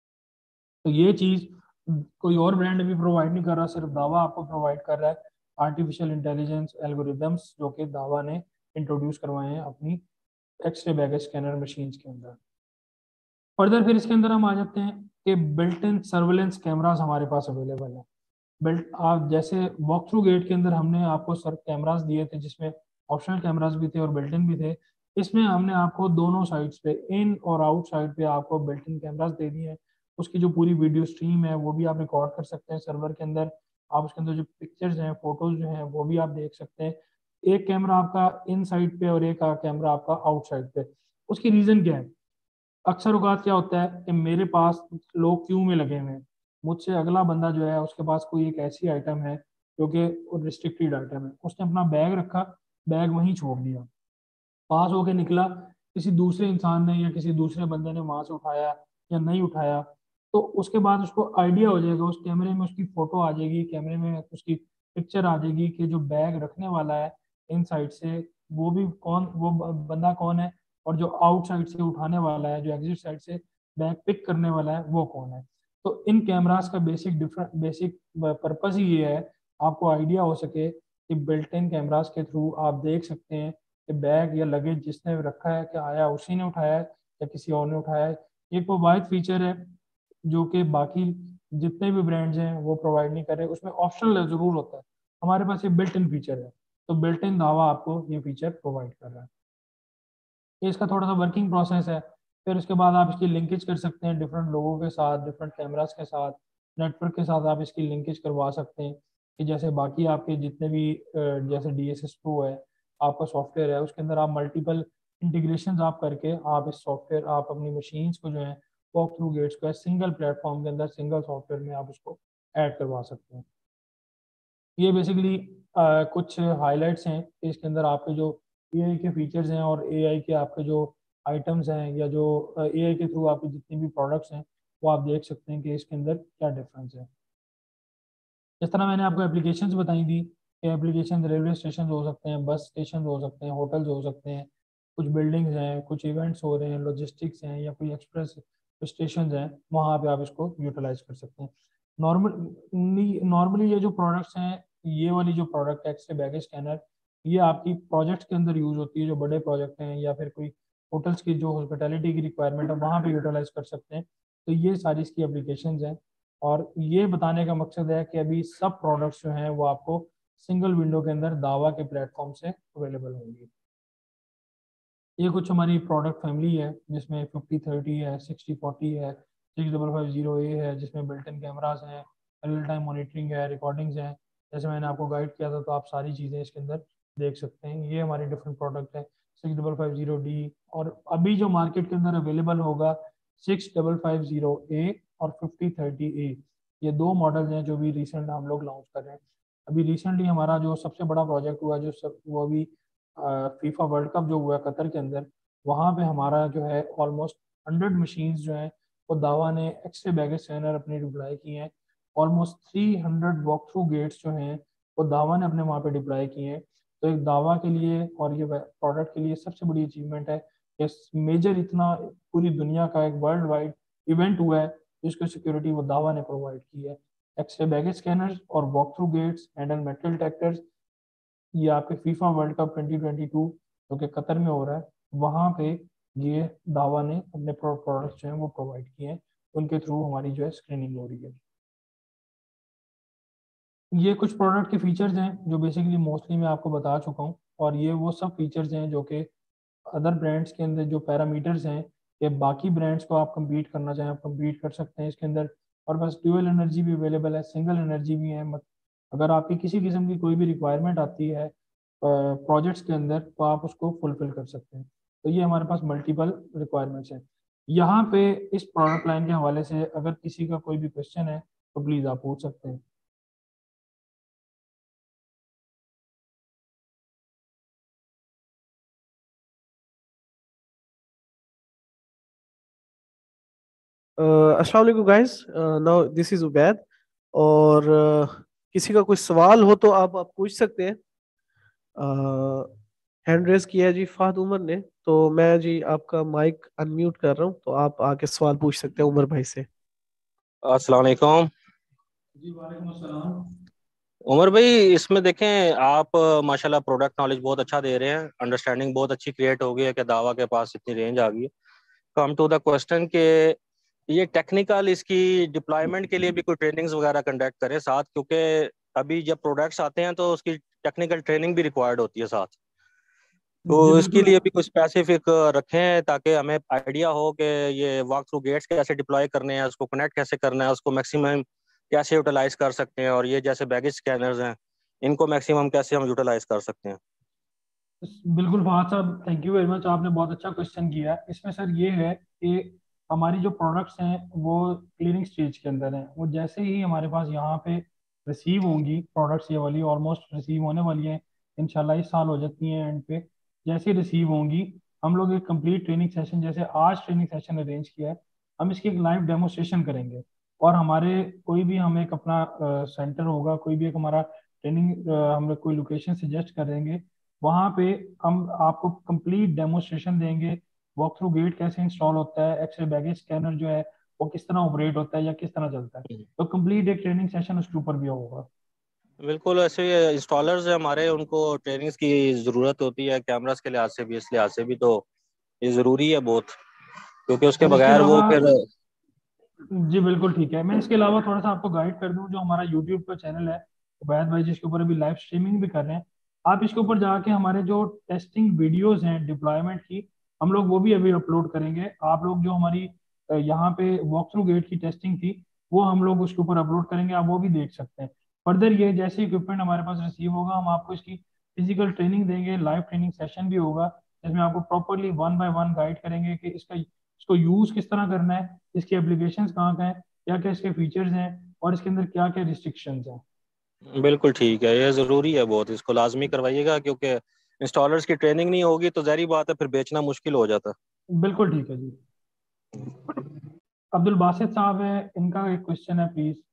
तो ये चीज़ कोई और ब्रांड भी प्रोवाइड नहीं कर रहा, सिर्फ दावा आपको प्रोवाइड कर रहा है आर्टिफिशियल इंटेलिजेंस एल्गोरिदम्स, जो कि दावा ने इंट्रोड्यूस करवाए हैं अपनी एक्सरे बैगेज स्कैनर मशीन्स के अंदर। फर्दर फिर इसके अंदर हम आ जाते हैं कि बिल्ट इन सर्वेलेंस कैमरास हमारे पास अवेलेबल है। बिल्ट आप जैसे वॉक थ्रू गेट के अंदर हमने आपको सर कैमरास दिए थे जिसमें ऑप्शनल कैमरास भी थे और बिल्ट इन भी थे, इसमें हमने आपको दोनों साइड्स पे इन और आउट साइड पे आपको बिल्ट इन कैमरास दे दिए हैं। उसकी जो पूरी वीडियो स्ट्रीम है वो भी आप रिकॉर्ड कर सकते हैं सर्वर के अंदर। आप उसके अंदर जो पिक्चर्स हैं, फोटोज जो हैं वो भी आप देख सकते हैं। एक कैमरा आपका इन साइड पे और एक कैमरा आपका आउट साइड पे। उसकी रीजन क्या है? अक्सर औकात क्या होता है कि मेरे पास लोग क्यू में लगे हुए हैं, मुझसे अगला बंदा जो है उसके पास कोई एक ऐसी आइटम है जो कि रिस्ट्रिक्टेड आइटम है, उसने अपना बैग रखा, बैग वहीं छोड़ दिया, पास होके निकला, किसी दूसरे इंसान ने या किसी दूसरे बंदे ने वहां से उठाया या नहीं उठाया, तो उसके बाद उसको आइडिया हो जाएगा, उस कैमरे में उसकी फोटो आ जाएगी, कैमरे में उसकी पिक्चर आ जाएगी कि जो बैग रखने वाला है इन साइड से वो भी कौन, वो बंदा कौन है, और जो आउट साइड से उठाने वाला है, जो एग्जिट साइड से बैग पिक करने वाला है वो कौन है। तो इन कैमरास का बेसिक पर्पस ही ये है, आपको आइडिया हो सके कि बिल्ट इन कैमरास के थ्रू आप देख सकते हैं कि बैग या लगेज जिसने रखा है, क्या आया उसी ने उठाया है या किसी और ने उठाया है। एक वो वाइड फीचर है जो कि बाकी जितने भी ब्रांड्स हैं वो प्रोवाइड नहीं कर रहे, उसमें ऑप्शनल जरूर होता है, हमारे पास ये बिल्ट इन फीचर है। तो बिल्ट इन दावा आपको ये फीचर प्रोवाइड कर रहा है। ये इसका थोड़ा सा वर्किंग प्रोसेस है। फिर उसके बाद आप इसकी लिंकेज कर सकते हैं डिफरेंट लोगों के साथ, डिफरेंट कैमरास के साथ, नेटवर्क के साथ आप इसकी लिंकेज करवा सकते हैं कि जैसे बाकी आपके जितने भी जैसे DSS Pro है आपका सॉफ्टवेयर है, उसके अंदर आप मल्टीपल इंटीग्रेशन आप करके आप इस सॉफ्टवेयर आप अपनी मशीन्स को जो है वॉक थ्रू गेट्स को सिंगल प्लेटफॉर्म के अंदर सिंगल सॉफ्टवेयर में आप उसको ऐड करवा सकते हैं। ये बेसिकली कुछ हाइलाइट्स हैं कि इसके अंदर आपके जो AI के फीचर्स हैं और AI के आपके जो आइटम्स हैं या जो AI के थ्रू आपके जितने भी प्रोडक्ट्स हैं वो आप देख सकते हैं कि इसके अंदर क्या डिफरेंस है। जिस तरह मैंने आपको एप्लीकेशंस बताई थी कि एप्लीकेशन रेलवे स्टेशन हो सकते हैं, बस स्टेशन हो सकते हैं, होटल्स हो सकते हैं, कुछ बिल्डिंग्स हैं, कुछ इवेंट्स हो रहे हैं, लॉजिस्टिक्स हैं या कोई एक्सप्रेस स्टेशन हैं, वहाँ पे आप इसको यूटिलाइज कर सकते हैं। नॉर्मली ये जो प्रोडक्ट्स हैं, ये वाली जो प्रोडक्ट है एक्सरे बैगेज स्कैनर, ये आपकी प्रोजेक्ट्स के अंदर यूज़ होती है, जो बड़े प्रोजेक्ट हैं या फिर कोई होटल्स की जो हॉस्पिटैलिटी की रिक्वायरमेंट है वहाँ पे यूटिलाइज कर सकते हैं। तो ये सारी इसकी एप्लीकेशंस हैं और ये बताने का मकसद है कि अभी सब प्रोडक्ट्स जो हैं वो आपको सिंगल विंडो के अंदर दावा के प्लेटफॉर्म से अवेलेबल होंगी। ये कुछ हमारी प्रोडक्ट फैमिली है जिसमें 5030 है, 6040 है, 6550A है, जिसमें बिल्ट इन कैमरास हैं, रियल टाइम मॉनिटरिंग है, रिकॉर्डिंग्स हैं। जैसे मैंने आपको गाइड किया था तो आप सारी चीज़ें इसके अंदर देख सकते हैं। ये हमारी डिफरेंट प्रोडक्ट है 6550D, और अभी जो मार्केट के अंदर अवेलेबल होगा 6550A और 5030A, ये दो मॉडल्स हैं जो भी रिसेंट हम लोग लॉन्च कर रहे हैं। अभी रिसेंटली हमारा जो सबसे बड़ा प्रोजेक्ट हुआ जो सब वो अभी फीफा वर्ल्ड कप जो हुआ कतर के अंदर, वहाँ पे हमारा जो है ऑलमोस्ट 100 मशीन्स जो हैं वो दावा ने एक्सरे बैगेज स्कैनर अपनी डिप्लॉय की हैं। ऑलमोस्ट 300 वॉक थ्रू गेट्स जो हैं वो दावा ने अपने वहाँ पे डिप्लॉय किए हैं। तो एक दावा के लिए और ये प्रोडक्ट के लिए सबसे बड़ी अचीवमेंट है कि मेजर इतना पूरी दुनिया का एक वर्ल्ड वाइड इवेंट हुआ है जिसकी सिक्योरिटी वो दावा ने प्रोवाइड की है। एक्सरे बैगेज स्कैनर्स और walk through gates and metal detectors, ये आपके फीफा वर्ल्ड कप 2022 जो कि कतर में हो रहा है वहाँ पे ये दावा ने अपने प्रोडक्ट्स जो हैं वो प्रोवाइड किए हैं, उनके थ्रू हमारी जो है स्क्रीनिंग हो रही है। ये कुछ प्रोडक्ट के फीचर्स हैं जो बेसिकली मोस्टली मैं आपको बता चुका हूँ, और ये वो सब फीचर्स हैं जो कि अदर ब्रांड्स के अंदर जो पैरामीटर्स हैं कि बाकी ब्रांड्स को आप compete करना चाहें आप compete कर सकते हैं इसके अंदर। और बस ड्यूअल एनर्जी भी अवेलेबल है, सिंगल एनर्जी भी है। अगर आपकी किसी किस्म की कोई भी रिक्वायरमेंट आती है प्रोजेक्ट्स के अंदर तो आप उसको फुलफिल कर सकते हैं। तो ये हमारे पास मल्टीपल रिक्वायरमेंट्स हैं। यहाँ पे इस प्रोडक्ट लाइन के हवाले से अगर किसी का कोई भी क्वेश्चन है तो प्लीज़ आप पूछ सकते हैं। अस्सलाम वालेकुम guys, now this is Ubaid. और किसी का कोई सवाल हो तो आप पूछ सकते हैं। हैंड रेस किया है जी फहद उमर ने, तो मैं जी आपका माइक अनम्यूट कर रहा हूँ, तो आप आके सवाल पूछ सकते हैं उमर भाई से। अस्सलाम वालेकुम। जी वालेकुम अस्सलाम। उमर भाई, इसमें देखें आप माशाल्लाह प्रोडक्ट नॉलेज बहुत अच्छा दे रहे हैं, अंडरस्टैंडिंग बहुत अच्छी क्रिएट हो गई है कि दावा के पास इतनी रेंज आ गई है। कम टू द क्वेश्चन के ये टेक्निकल इसकी डिप्लॉयमेंट के लिए भी कोई ट्रेनिंग्स वगैरह कंडक्ट करें साथ, क्योंकि अभी जब प्रोडक्ट्स आते हैं तो उसकी टेक्निकल ट्रेनिंग भी रिक्वायर्ड होती है साथ। तो जी इसके बिल्कुल। लिए भी कुछ स्पेसिफिक रखें ताकि हमें आइडिया हो कि ये वॉक थ्रू गेट्स कैसे डिप्लॉय करने हैं, उसको कनेक्ट कैसे करना है, उसको मैक्सिमम कैसे यूटिलाइज कर सकते हैं, और ये जैसे बैगेज स्कैनर्स हैं इनको मैक्सिमम कैसे हम यूटिलाइज कर सकते हैं। बिल्कुल फहद साहब, थैंक यू वेरी मच, आपने बहुत अच्छा क्वेश्चन किया है। इसमें सर ये है कि हमारी जो प्रोडक्ट्स हैं वो क्लीनिंग स्टेज के अंदर हैं। वो जैसे ही हमारे पास यहाँ पे रिसीव होंगी प्रोडक्ट्स, ये वाली ऑलमोस्ट रिसीव होने वाली हैं, इंशाल्लाह इस साल हो जाती हैं एंड पे। जैसे रिसीव होंगी हम लोग एक कंप्लीट ट्रेनिंग सेशन, जैसे आज ट्रेनिंग सेशन अरेंज किया है, हम इसकी एक लाइव डेमोस्ट्रेशन करेंगे। और हमारे कोई भी हम एक अपना सेंटर होगा, कोई भी एक हमारा ट्रेनिंग हम लोग कोई लोकेशन सजेस्ट करेंगे, वहां पे हम आपको कंप्लीट डेमोस्ट्रेशन देंगे। वॉक थ्रू गेट कैसे इंस्टॉल होता है, एक्सरे बैगेज स्कैनर जो है वो किस तरह ऑपरेट होता है या किस तरह चलता है। तो कंप्लीट एक ट्रेनिंग सेशन उसके ऊपर भी होगा। बिल्कुल, ऐसे इंस्टॉलर्स हैं हमारे, उनको ट्रेनिंग्स की ज़रूरत होती है कैमरास के लिहाज से भी, इस लिहाज से भी तो ये ज़रूरी है बहुत, क्योंकि उसके सर इसके बगैर वो अलावा, फिर। जी बिल्कुल ठीक है, मैं इसके अलावा थोड़ा सा आपको गाइड कर दूं। जो हमारा यूट्यूब का चैनल है उबैद भाई, जिसके ऊपर अभी लाइव स्ट्रीमिंग भी कर रहे हैं, आप इसके ऊपर जाके हमारे जो टेस्टिंग वीडियोस हैं डिप्लॉयमेंट की, हम लोग वो भी अभी अपलोड करेंगे। आप लोग जो हमारी यहाँ पे वॉक थ्रू गेट की टेस्टिंग थी वो हम लोग उसके ऊपर अपलोड करेंगे, आप वो भी देख सकते हैं। फर्दर ये जैसे इक्विपमेंट हमारे पास रिसीव होगा, हम आपको इसकी फिजिकल ट्रेनिंग देंगे, लाइव ट्रेनिंग सेशन भी होगा जिसमें आपको properly one by one guide करेंगे कि इसको यूज किस तरह करना है, इसके एप्लीकेशंस कहाँ कहाँ हैं, क्या क्या इसके फीचर्स हैं, और इसके अंदर क्या क्या रिस्ट्रिक्शंस हैं। बिल्कुल ठीक है, ये ज़रूरी है बहुत, इसको लाजमी करवाइएगा, क्योंकि इंस्टॉलर्स की ट्रेनिंग नहीं होगी तो ज़ाहिर बात है फिर बेचना मुश्किल हो जाता बिल्कुल ठीक है जी। अब्दुल बासित साहब है, इनका एक क्वेश्चन है प्लीज।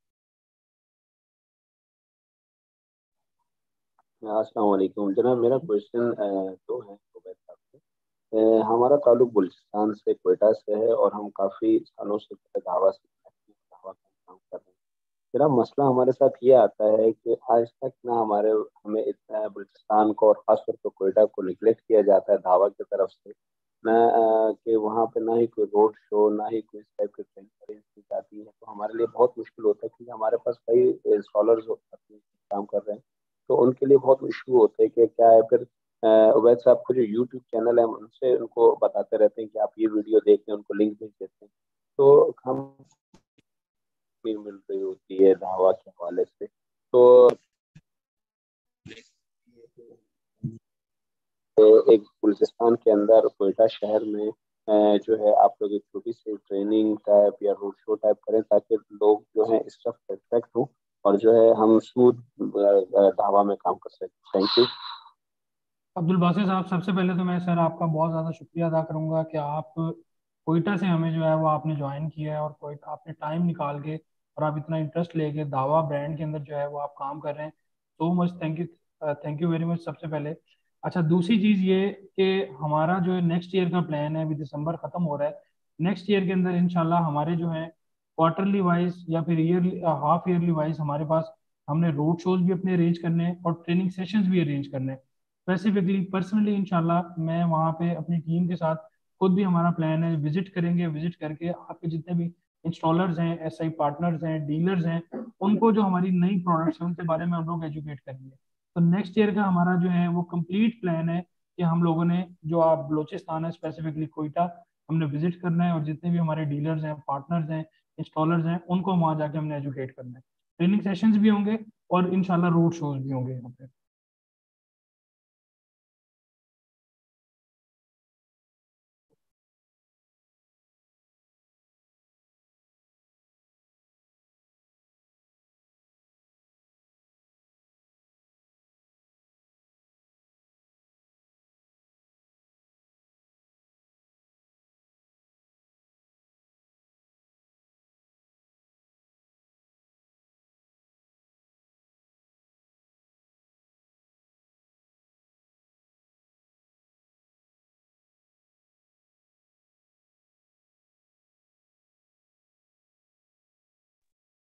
अस्सलाम वालेकुम जनाब, मेरा क्वेश्चन दो है उबैद साहब से। हमारा ताल्लुक बलूचिस्तान से, क्वेटा से है, और हम काफ़ी सालों से दावा दावा का काम कर रहे हैं। मेरा मसला हमारे साथ ये आता है कि आज तक ना हमें इतना बलूचिस्तान को और ख़ासतौर पर कोयटा को निगलेक्ट किया जाता है दावा की तरफ से। ना कि वहाँ पे ना ही कोई रोड शो, ना ही कोई इस टाइप की ट्रेनिंग अरेंज की जाती है, तो हमारे लिए बहुत मुश्किल होता है, क्योंकि हमारे पास कई स्कॉलर्स काम कर रहे हैं, तो उनके लिए बहुत इशू होते हैं कि क्या है फिर। उबैद साहब को जो यूट्यूब चैनल है, हम उनसे उनको बताते रहते हैं कि आप ये वीडियो देखें, उनको लिंक भेज देते हैं, तो हम भी मिल रही होती है दावा के हवाले से। तो एक बलूचिस्तान के अंदर कोयटा शहर में जो है आप लोग एक छोटी सी ट्रेनिंग टाइप या रोड शो टाइप करें, ताकि लोग जो है इस तरफ अट्रैक्ट हो, और जो है हम स्मूथ दावा में काम कर सकें। Thank you. अब्दुल बासित साहब, सबसे पहले तो मैं सर आपका बहुत ज़्यादा शुक्रिया अदा करूंगा कि आप कोयटा से हमें जो है वो आपने ज्वाइन किया है, और कोयटा आपने टाइम निकाल के और आप इतना इंटरेस्ट लेके दावा ब्रांड के अंदर जो है वो आप काम कर रहे हैं। So much thank you, thank you very much सबसे पहले। अच्छा, दूसरी चीज़ ये कि हमारा जो है नेक्स्ट ईयर का प्लान है, अभी दिसंबर ख़त्म हो रहा है, नेक्स्ट ईयर के अंदर इंशाल्लाह हमारे जो है क्वार्टरली वाइज या फिर ईयरली हाफ ईयरली वाइज हमारे पास हमने रोड शोज भी अपने अरेंज करने हैं और ट्रेनिंग सेशंस भी अरेंज करने हैं। स्पेसिफिकली पर्सनली इंशाल्लाह मैं वहाँ पे अपनी टीम के साथ, खुद भी हमारा प्लान है विजिट करेंगे, विजिट करके आपके जितने भी इंस्टॉलर्स हैं, एसआई पार्टनर्स हैं, डीलर्स हैं, उनको जो हमारी नई प्रोडक्ट्स हैं उनके बारे में हम लोग एजुकेट करेंगे। तो नेक्स्ट ईयर का हमारा जो है वो कंप्लीट प्लान है कि हम लोगों ने जो आप बलोचिस्तान है स्पेसिफिकली कोयटा हमने विजिट करना है, और जितने भी हमारे डीलर्स हैं, पार्टनर्स हैं, इंस्टॉलर्स हैं, उनको वहाँ जाके हमने एजुकेट करना है। ट्रेनिंग सेशंस भी होंगे और इंशाल्लाह रोड शोज भी होंगे यहाँ पे।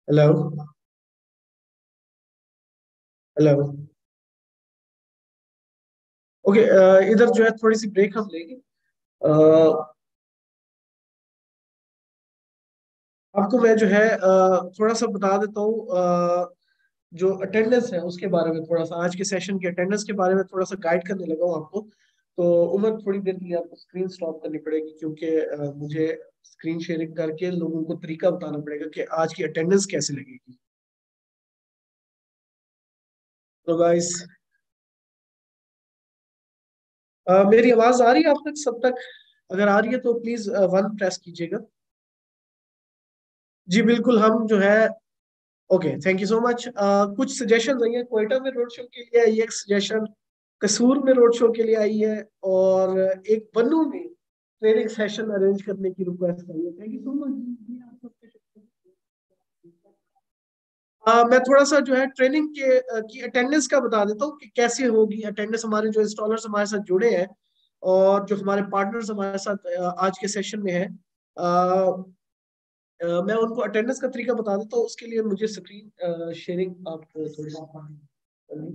Hello hello. ओके, इधर जो है थोड़ी सी ब्रेक हम लेंगे। आपको मैं जो है थोड़ा सा बता देता हूँ, जो अटेंडेंस है उसके बारे में, थोड़ा सा आज के सेशन की अटेंडेंस के बारे में थोड़ा सा गाइड करने लगा हूँ आपको। तो उमर, थोड़ी देर के लिए आपको स्क्रीन स्टॉप करनी पड़ेगी, क्योंकि मुझे स्क्रीन शेयरिंग करके लोगों को तरीका बताना पड़ेगा कि आज की अटेंडेंस कैसे लगेगी। तो गाइस, मेरी आवाज आ रही है आप तक सब तक? अगर आ रही है तो प्लीज वन प्रेस कीजिएगा। जी बिल्कुल, हम जो है, okay, thank you so much. कुछ सजेशन आई है, क्वेटा में रोड शो के लिए आई है एक सजेशन, कसूर में रोड शो के लिए आई है, और एक बन्नू में ट्रेनिंग सेशन अरेंज करने की रिक्वेस्ट आई है। Thank you so much. मैं थोड़ा सा जो है ट्रेनिंग के की अटेंडेंस का बता देता हूँ कि कैसे होगी अटेंडेंस। हमारे जो इंस्टॉलर्स हमारे साथ जुड़े हैं और जो हमारे पार्टनर्स हमारे साथ आज के सेशन में है, मैं उनको अटेंडेंस का तरीका बता देता हूँ। उसके लिए मुझे स्क्रीन शेयरिंग आप थोड़ी सी,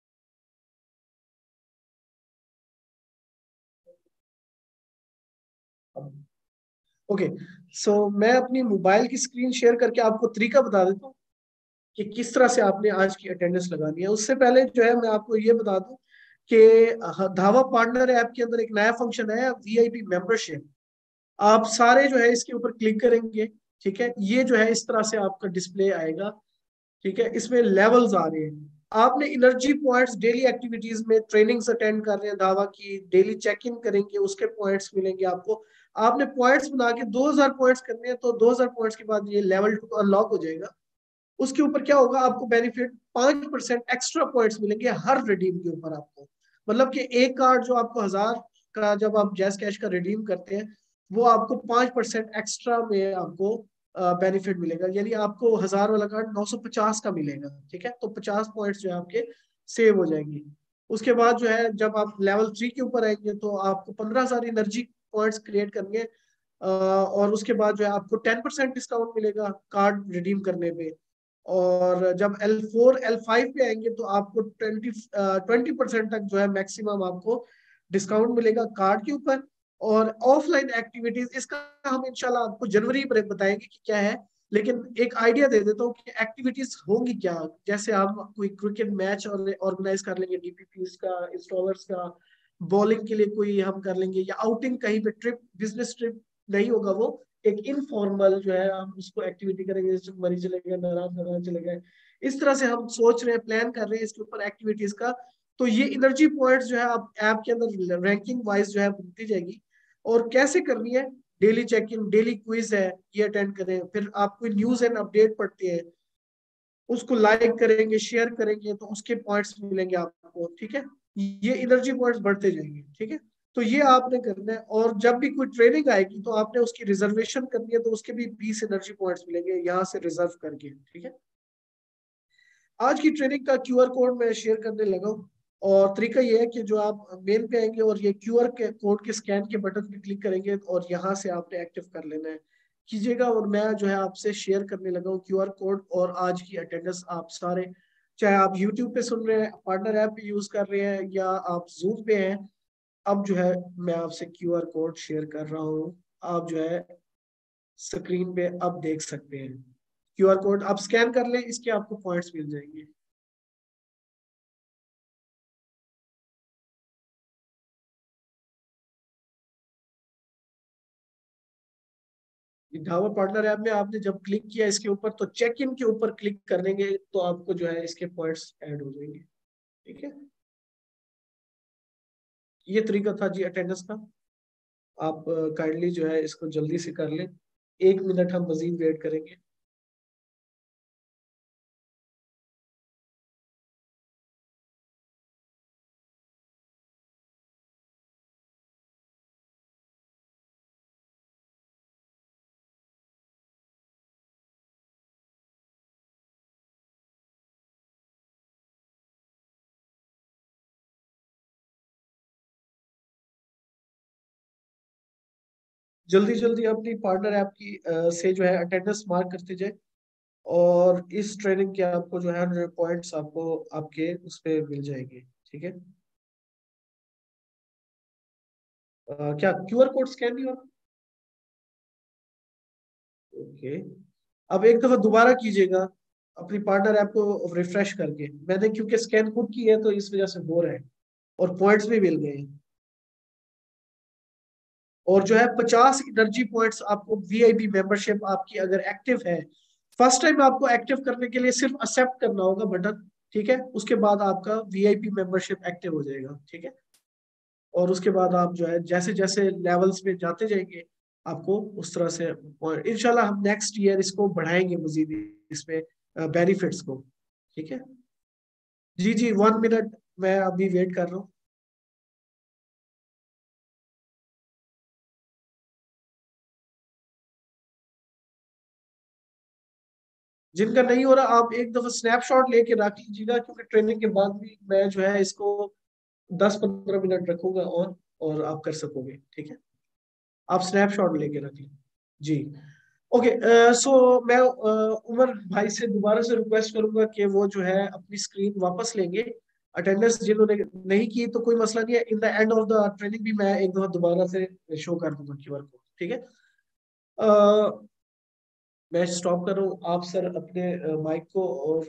ओके। सो मैं अपनी मोबाइल की स्क्रीन शेयर करके आपको तरीका बता देता हूँ कि किस तरह से आपने आज की अटेंडेंस लगानी है। उससे पहले जो है मैं आपको ये बता दूं कि धावा पार्टनर ऐप के अंदर एक नया फंक्शन है, वीआईपी मेंबरशिप। आप सारे जो है इसके ऊपर क्लिक करेंगे, ठीक है, ये जो है इस तरह से आपका डिस्प्ले आएगा। ठीक है, इसमें लेवल्स आ रहे हैं। आपने एनर्जी पॉइंट्स, डेली एक्टिविटीज में ट्रेनिंग्स अटेंड कर रहे हैं दावा की, डेली चेक इन करेंगे, उसके पॉइंट्स मिलेंगे आपको। आपने पॉइंट्स बना के 2000 पॉइंट्स करने हैं, तो 2000 पॉइंट्स के बाद ये लेवल 2 अनलॉक हो जाएगा। उसके ऊपर क्या होगा, आपको बेनिफिट 5% एक्स्ट्रा पॉइंट्स मिलेंगे हर रिडीम के ऊपर आपको। मतलब कि एक कार्ड जो आपको 1000 का जब आप जैस कैश का रिडीम करते हैं, वो आपको 5% एक्स्ट्रा में आपको बेनिफिट मिलेगा। यानी आपको 1000 वाला कार्ड 950 का मिलेगा। ठीक है, तो 50 पॉइंट्स जो है आपके सेव हो जाएंगे। उसके बाद जो है जब आप लेवल 3 के ऊपर आएंगे तो आपको 15,000 एनर्जी पॉइंट्स क्रिएट करने, और उसके बाद जो है आपको 10% डिस्काउंट मिलेगा कार्ड रिडीम करने पे। और जब L4 L5 पे आएंगे तो आपको 20% तक जो है मैक्सिमम आपको डिस्काउंट मिलेगा कार्ड के ऊपर। और ऑफलाइन एक्टिविटीज इसका हम इंशाल्लाह आपको जनवरी में बताएंगे कि क्या है। लेकिन एक आइडिया दे देता हूँ कि एक्टिविटीज होंगी क्या। जैसे हम कोई क्रिकेट मैच और ऑर्गेनाइज कर लेंगे, डीपीपी का, इंस्टॉलर्स का, बॉलिंग के लिए कोई हम कर लेंगे, या आउटिंग कहीं पे ट्रिप, बिजनेस ट्रिप नहीं होगा वो, एक इनफॉर्मल जो है हम उसको एक्टिविटी करेंगे, जैसे मरीज चले गए, नाराज चले गए। इस तरह से हम सोच रहे हैं, प्लान कर रहे हैं इसके ऊपर एक्टिविटीज का। तो ये एनर्जी पॉइंट्स जो है आप ऐप के अंदर रैंकिंग वाइज जो है बनती जाएगी। और कैसे करनी है, daily check in, daily quiz है, ये अटेंड करें। फिर आप कोई न्यूज एंड अपडेट पढ़ते हैं, उसको लाइक करेंगे, शेयर करेंगे, तो उसके पॉइंट्स मिलेंगे आपको। ठीक है, ये एनर्जी पॉइंट्स बढ़ते जाएंगे। ठीक है, तो ये आपने करना है। और जब भी कोई ट्रेनिंग आएगी तो आपने उसकी रिजर्वेशन करनी है, तो उसके भी 20 एनर्जी पॉइंट्स मिलेंगे यहाँ से रिजर्व करके। ठीक है, आज की ट्रेनिंग का क्यूआर कोड मैं शेयर करने लगा हूँ। और तरीका ये है कि जो आप मेल पे आएंगे और ये क्यूआर के कोड के स्कैन के बटन पे क्लिक करेंगे, और यहाँ से आपने एक्टिव कर लेना है, कीजिएगा। और मैं जो है आपसे शेयर करने लगा हूँ क्यूआर कोड और आज की अटेंडेंस। आप सारे, चाहे आप यूट्यूब पे सुन रहे हैं, पार्टनर ऐप पे यूज कर रहे हैं, या आप जूम पे हैं, अब जो है मैं आपसे क्यूआर कोड शेयर कर रहा हूँ। आप जो है स्क्रीन पे अब देख सकते हैं क्यूआर कोड। आप स्कैन कर लें, इसके आपको पॉइंट्स मिल जाएंगे। ढाबा पार्टनर ऐप में आपने जब क्लिक किया इसके ऊपर, तो चेक इन के ऊपर क्लिक कर देंगे, तो आपको जो है इसके पॉइंट्स ऐड हो जाएंगे। ठीक है, ये तरीका था जी अटेंडेंस का। आप काइंडली जो है इसको जल्दी से कर लें। 1 मिनट हम मजीद वेट करेंगे। जल्दी जल्दी अपनी पार्टनर ऐप की से जो है अटेंडेंस मार्क करते जाए। और इस ट्रेनिंग के आपको जो है 100 पॉइंट्स आपको आपके उस पे मिल जाएंगे। ठीक है, क्या क्यूआर कोड स्कैन नहीं होगा? ओके, अब एक दफा दोबारा कीजिएगा अपनी पार्टनर ऐप को रिफ्रेश करके। मैंने क्योंकि स्कैन खुद की है तो इस वजह से हो रहा है, और पॉइंट्स भी मिल गए हैं। और जो है 50 एनर्जी पॉइंट्स आपको वीआईपी मेंबरशिप आपकी अगर एक्टिव है, फर्स्ट टाइम आपको एक्टिव करने के लिए सिर्फ एक्सेप्ट करना होगा बटन। ठीक है, उसके बाद आपका वीआईपी मेंबरशिप एक्टिव हो जाएगा। ठीक है, और उसके बाद आप जो है जैसे जैसे लेवल्स में जाते जाएंगे आपको उस तरह से इंशाल्लाह हम नेक्स्ट ईयर इसको बढ़ाएंगे मजीद, इसमें बेनिफिट्स को। ठीक है जी जी, 1 मिनट मैं अभी वेट कर रहा हूँ। जिनका नहीं हो रहा आप एक दफा स्नैपशॉट लेके रख लीजिएगा, क्योंकि ट्रेनिंग के बाद भी मैं जो है इसको 10-15 मिनट रखूंगा ऑन, और आप कर सकोगे। ठीक है, आप स्नैपशॉट लेके रख लें जी। ओके, सो मैं उमर भाई से दोबारा से रिक्वेस्ट करूंगा कि वो जो है अपनी स्क्रीन वापस लेंगे। अटेंडेंस जिन्होंने नहीं की तो कोई मसला नहीं है, in the end of the training भी मैं एक दफा दोबारा से शो कर दूंगा क्यूआर कोड। ठीक है, मैं स्टॉप कर रहा हूँ। आप सर अपने माइक को और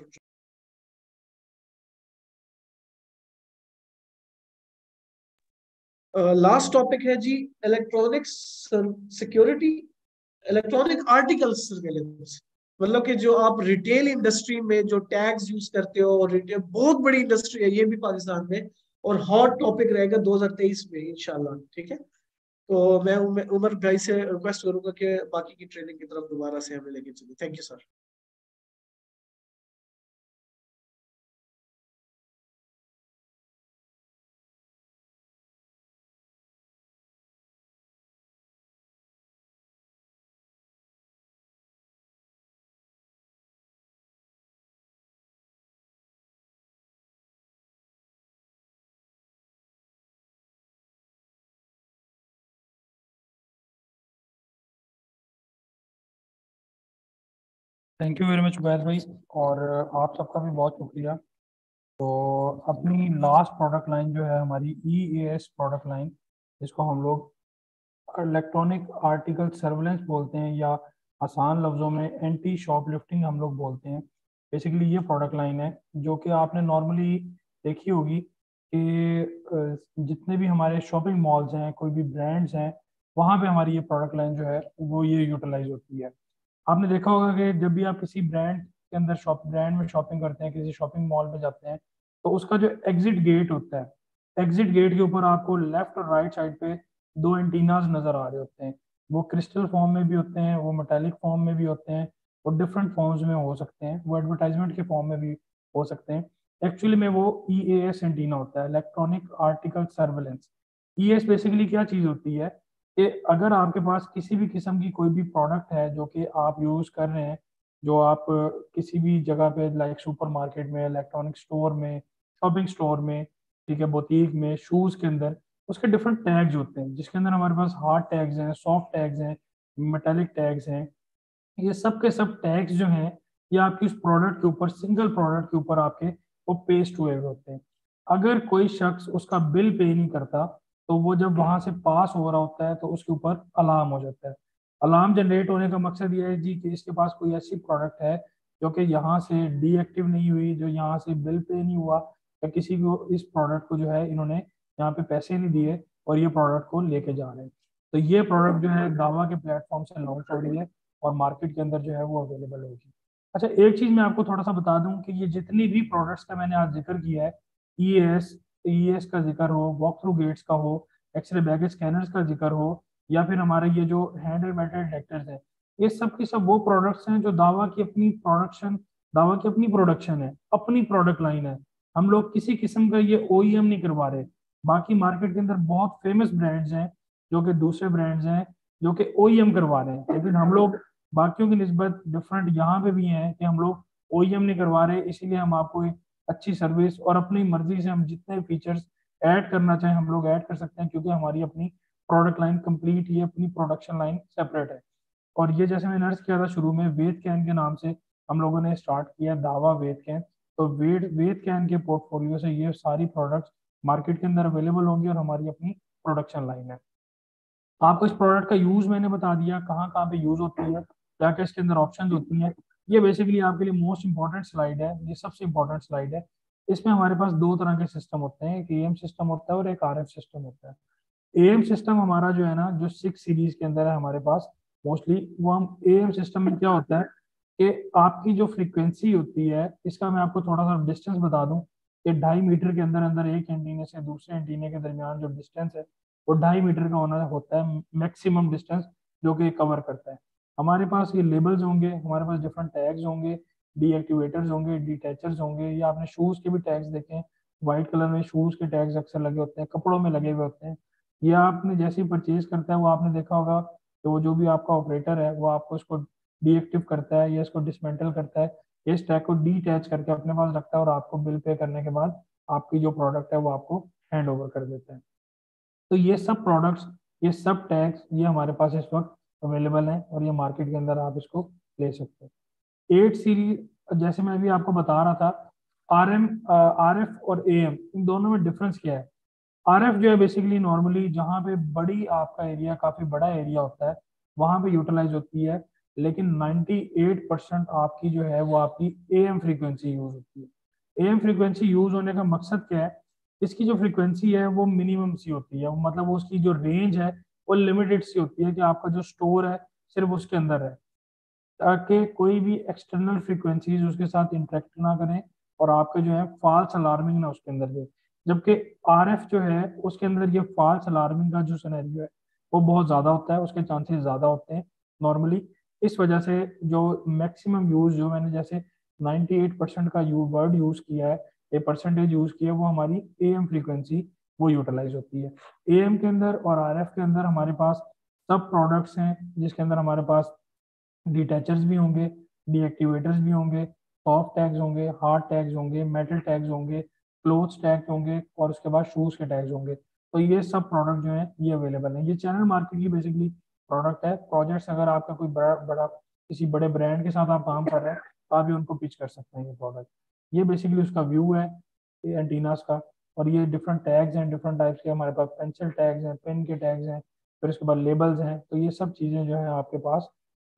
लास्ट टॉपिक है जी electronics security, electronic article surveillance. मतलब कि जो आप रिटेल इंडस्ट्री में जो टैग्स यूज करते हो, और रिटेल बहुत बड़ी इंडस्ट्री है ये भी पाकिस्तान में, और हॉट टॉपिक रहेगा 2023 में इंशाल्लाह। ठीक है, तो मैं उमर भाई से रिक्वेस्ट करूंगा कि बाकी की ट्रेनिंग की तरफ दोबारा से हमें लेके चलिए। Thank you sir. Thank you very much Ubaid भाई, और आप सबका भी बहुत शुक्रिया। तो अपनी लास्ट प्रोडक्ट लाइन जो है हमारी EAS प्रोडक्ट लाइन, जिसको हम लोग इलेक्ट्रॉनिक आर्टिकल सर्विलेंस बोलते हैं, या आसान लफ्ज़ों में एंटी शॉपलिफ्टिंग हम लोग बोलते हैं। बेसिकली ये प्रोडक्ट लाइन है जो कि आपने नॉर्मली देखी होगी कि जितने भी हमारे शॉपिंग मॉल्स हैं, कोई भी ब्रांड्स हैं, वहाँ पे हमारी ये प्रोडक्ट लाइन जो है वो ये यूटिलाइज होती है। आपने देखा होगा कि जब भी आप किसी ब्रांड में शॉपिंग करते हैं, किसी शॉपिंग मॉल में जाते हैं, तो उसका जो एग्जिट गेट होता है, एग्जिट गेट के ऊपर आपको लेफ्ट और राइट साइड पे दो एंटीनाज नजर आ रहे होते हैं। वो क्रिस्टल फॉर्म में भी होते हैं, वो मेटालिक फॉर्म में भी होते हैं, और डिफरेंट फॉर्म्स में हो सकते हैं, वो एडवर्टाइजमेंट के फॉर्म में भी हो सकते हैं। एक्चुअली में वो EAS एंटीना होता है, electronic article surveillance. EAS basically क्या चीज़ होती है कि अगर आपके पास किसी भी किस्म की कोई भी प्रोडक्ट है जो कि आप यूज़ कर रहे हैं, जो आप किसी भी जगह पे लाइक सुपर मार्केट में, इलेक्ट्रॉनिक स्टोर में, शॉपिंग स्टोर में, ठीक है, बुटीक में, शूज़ के अंदर, उसके डिफरेंट टैग्स होते हैं, जिसके अंदर हमारे पास हार्ड टैग्स हैं, सॉफ्ट टैग्स हैं, मेटालिक टैग्स हैं। ये सब के सब टैग्स जो हैं ये आपकी उस प्रोडक्ट के ऊपर, सिंगल प्रोडक्ट के ऊपर आपके वो पेस्ट हुए हुए होते हैं। अगर कोई शख्स उसका बिल पे नहीं करता, तो वो जब वहां से पास हो रहा होता है तो उसके ऊपर अलार्म हो जाता है। अलार्म जनरेट होने का मकसद ये है जी कि इसके पास कोई ऐसी प्रोडक्ट है जो कि यहाँ से डीएक्टिव नहीं हुई, जो यहाँ से बिल पे नहीं हुआ, या किसी को इस प्रोडक्ट को जो है इन्होंने यहाँ पे पैसे नहीं दिए और ये प्रोडक्ट को लेके जा रहे हैं। तो ये प्रोडक्ट जो है दावा के प्लेटफॉर्म से लॉन्च हो रही है और मार्केट के अंदर जो है वो अवेलेबल होगी। अच्छा, एक चीज मैं आपको थोड़ा सा बता दूं कि ये जितनी भी प्रोडक्ट्स का मैंने आज जिक्र किया है, ईएएस का जिक्र हो, वॉक थ्रू गेट्स का हो, एक्सरे बैगेज स्कैनर्स का जिक्र हो, या फिर हमारे ये जो हैंडल मेटल डिटेक्टर्स हैं, ये सब की सब वो प्रोडक्ट्स हैं जो दावा की अपनी प्रोडक्शन है, अपनी प्रोडक्ट लाइन है। हम लोग किसी किस्म का ये OEM नहीं करवा रहे। बाकी मार्केट के अंदर बहुत फेमस ब्रांड्स हैं जो कि दूसरे ब्रांड्स हैं जो कि OEM करवा रहे हैं, लेकिन हम लोग बाकियों की निस्बत डिफरेंट यहाँ पे भी हैं कि हम लोग OEM नहीं करवा रहे। इसीलिए हम आपको एक अच्छी सर्विस और अपनी मर्जी से हम जितने फीचर्स ऐड करना चाहें हम लोग ऐड कर सकते हैं, क्योंकि हमारी अपनी प्रोडक्ट लाइन कंप्लीट, ये अपनी प्रोडक्शन लाइन सेपरेट है। और ये जैसे मैंने अर्ज किया था शुरू में, वेद कैन के नाम से हम लोगों ने स्टार्ट किया दावा वेद कैन। तो वेद कैन के पोर्टफोलियो से ये सारी प्रोडक्ट्स मार्केट के अंदर अवेलेबल होंगी और हमारी अपनी प्रोडक्शन लाइन है। आपको इस प्रोडक्ट का यूज मैंने बता दिया, कहाँ कहाँ पे यूज होती है, क्या क्या इसके अंदर ऑप्शंस होती हैं। ये बेसिकली आपके लिए मोस्ट इंपॉर्टेंट स्लाइड है, ये सबसे इंपॉर्टेंट स्लाइड है। इसमें हमारे पास दो तरह के सिस्टम होते हैं, एक एएम सिस्टम होता है और एक आरएफ सिस्टम होता है। एएम सिस्टम हमारा जो है ना, जो 6 सीरीज के अंदर है हमारे पास मोस्टली, वो हम एएम सिस्टम में क्या होता है कि आपकी जो फ्रीक्वेंसी होती है, इसका मैं आपको थोड़ा सा डिस्टेंस बता दूं कि 2.5 मीटर के अंदर अंदर एक एंटीने से दूसरे एंटीने के दरमियान जो डिस्टेंस है वो 2.5 मीटर का होना होता है मैक्सिमम डिस्टेंस जो कि कवर करता है। हमारे पास ये लेबल्स होंगे, हमारे पास डिफरेंट टैग्स होंगे, डीएक्टिवेटर्स होंगे, डिटैचर्स होंगे, या आपने शूज के भी टैग्स देखे हैं, व्हाइट कलर में शूज के टैग्स अक्सर लगे होते हैं, कपड़ों में लगे हुए होते हैं। ये आपने जैसे ही परचेज करता है वो आपने देखा होगा कि वो जो भी आपका ऑपरेटर है वो आपको इसको डीएक्टिव करता है या इसको डिसमेंटल करता है, इस टैग को डीटैच करके अपने पास रखता है और आपको बिल पे करने के बाद आपकी जो प्रोडक्ट है वो आपको हैंड ओवर कर देता है। तो ये सब प्रोडक्ट्स, ये सब टैग्स, ये हमारे पास इस वक्त अवेलेबल हैं और ये मार्केट के अंदर आप इसको ले सकते हैं। 8 सीरीज जैसे मैं अभी आपको बता रहा था, आरएफ और एएम, इन दोनों में डिफरेंस क्या है। आरएफ जो है बेसिकली नॉर्मली जहाँ पे बड़ी आपका एरिया, काफी बड़ा एरिया होता है वहां पे यूटिलाइज होती है, लेकिन 98% आपकी जो है वो आपकी एएम फ्रीक्वेंसी यूज होती है। एएम फ्रीक्वेंसी यूज होने का मकसद क्या है, इसकी जो फ्रीक्वेंसी है वो मिनिमम सी होती है, मतलब उसकी जो रेंज है वो लिमिटेड सी होती है कि आपका जो स्टोर है सिर्फ उसके अंदर है, ताकि कोई भी एक्सटर्नल फ्रीक्वेंसीज उसके साथ इंटरेक्ट ना करें और आपके जो है फॉल्स अलार्मिंग ना उसके अंदर दे। जबकि आरएफ जो है उसके अंदर ये फॉल्स अलार्मिंग का जो सिनेरियो है वो बहुत ज़्यादा होता है, उसके चांसेस ज़्यादा होते हैं नॉर्मली। इस वजह से जो मैक्सिमम यूज, जो मैंने जैसे 98% का वर्ड यूज़ किया है, ये परसेंटेज यूज़ किया है, वो हमारी एएम फ्रीक्वेंसी वो यूटिलाइज होती है। एएम के अंदर और आरएफ के अंदर हमारे पास सब प्रोडक्ट्स हैं जिसके अंदर हमारे पास डिटैचर्स भी होंगे, डीएक्टिवेटर्स भी होंगे, सॉफ्ट टैग्स होंगे, हार्ड टैग्स होंगे, मेटल टैग्स होंगे, क्लोथ्स टैग होंगे और उसके बाद शूज के टैग्स होंगे। तो ये सब प्रोडक्ट जो है ये अवेलेबल है। ये चैनल मार्केट की बेसिकली प्रोडक्ट है। प्रोजेक्ट्स अगर आपका कोई बड़ा बड़ा किसी बड़े ब्रांड के साथ आप काम कर रहे हैं तो आप भी उनको पिच कर सकते हैं ये प्रोडक्ट। ये बेसिकली उसका व्यू है एंटीनास का। और ये डिफरेंट टैग्स हैं, डिफरेंट टाइप्स के हमारे पास पेंसिल टैग्स हैं, पेन के टैग्स हैं, फिर उसके बाद लेबल्स हैं। तो ये सब चीज़ें जो है आपके पास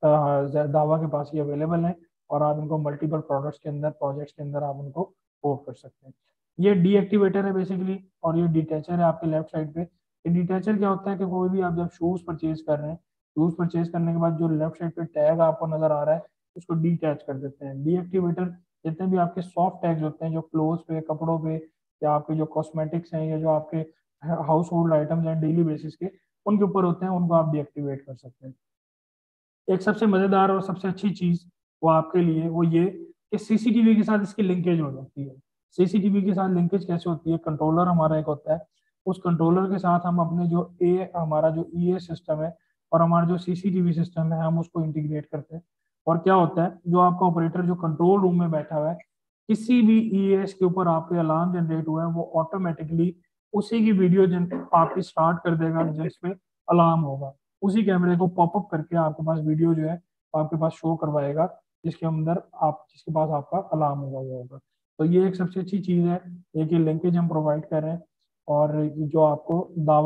दावा के पास ये अवेलेबल है और आप इनको मल्टीपल प्रोडक्ट्स के अंदर, प्रोजेक्ट्स के अंदर आप उनको पोर्ट कर सकते हैं। ये डीएक्टिवेटर है बेसिकली और ये डिटैचर है आपके लेफ्ट साइड पे। ये डिटैचर क्या होता है कि कोई भी आप जब शूज परचेज कर रहे हैं, शूज परचेज करने के बाद जो लेफ्ट साइड पे टैग आपको नजर आ रहा है उसको डीटैच कर देते हैं। डीएक्टिवेटर जितने भी आपके सॉफ्ट टैग्स होते हैं जो क्लोथ पे, कपड़ों पे, या आपके जो कॉस्मेटिक्स हैं या जो आपके हाउस होल्ड आइटम्स हैं डेली बेसिस के, उनके ऊपर होते हैं, उनको आप डीएक्टिवेट कर सकते हैं। एक सबसे मजेदार और सबसे अच्छी चीज वो आपके लिए वो ये कि सीसीटीवी के साथ इसकी लिंकेज हो जाती है। सीसीटीवी के साथ लिंकेज कैसे होती है, कंट्रोलर हमारा एक होता है, उस कंट्रोलर के साथ हम अपने जो हमारा जो ईए सिस्टम है और हमारा जो सीसीटीवी सिस्टम है हम उसको इंटीग्रेट करते हैं। और क्या होता है, जो आपका ऑपरेटर जो कंट्रोल रूम में बैठा हुआ है, किसी भी ईएस के ऊपर आपके अलार्म जनरेट हुआ है वो ऑटोमेटिकली उसी की वीडियो आपकी स्टार्ट कर देगा जिसमें अलार्म होगा। उसी कैमरे को पॉपअप करके आपके पास वीडियो जो है आपके पास शो करवाएगा जिसके अंदर आप, जिसके पास आपका अलार्म हुआ हुआ होगा। तो ये एक सबसे अच्छी चीज़ है, एक ये लिंकेज हम प्रोवाइड कर रहे हैं। और जो आपको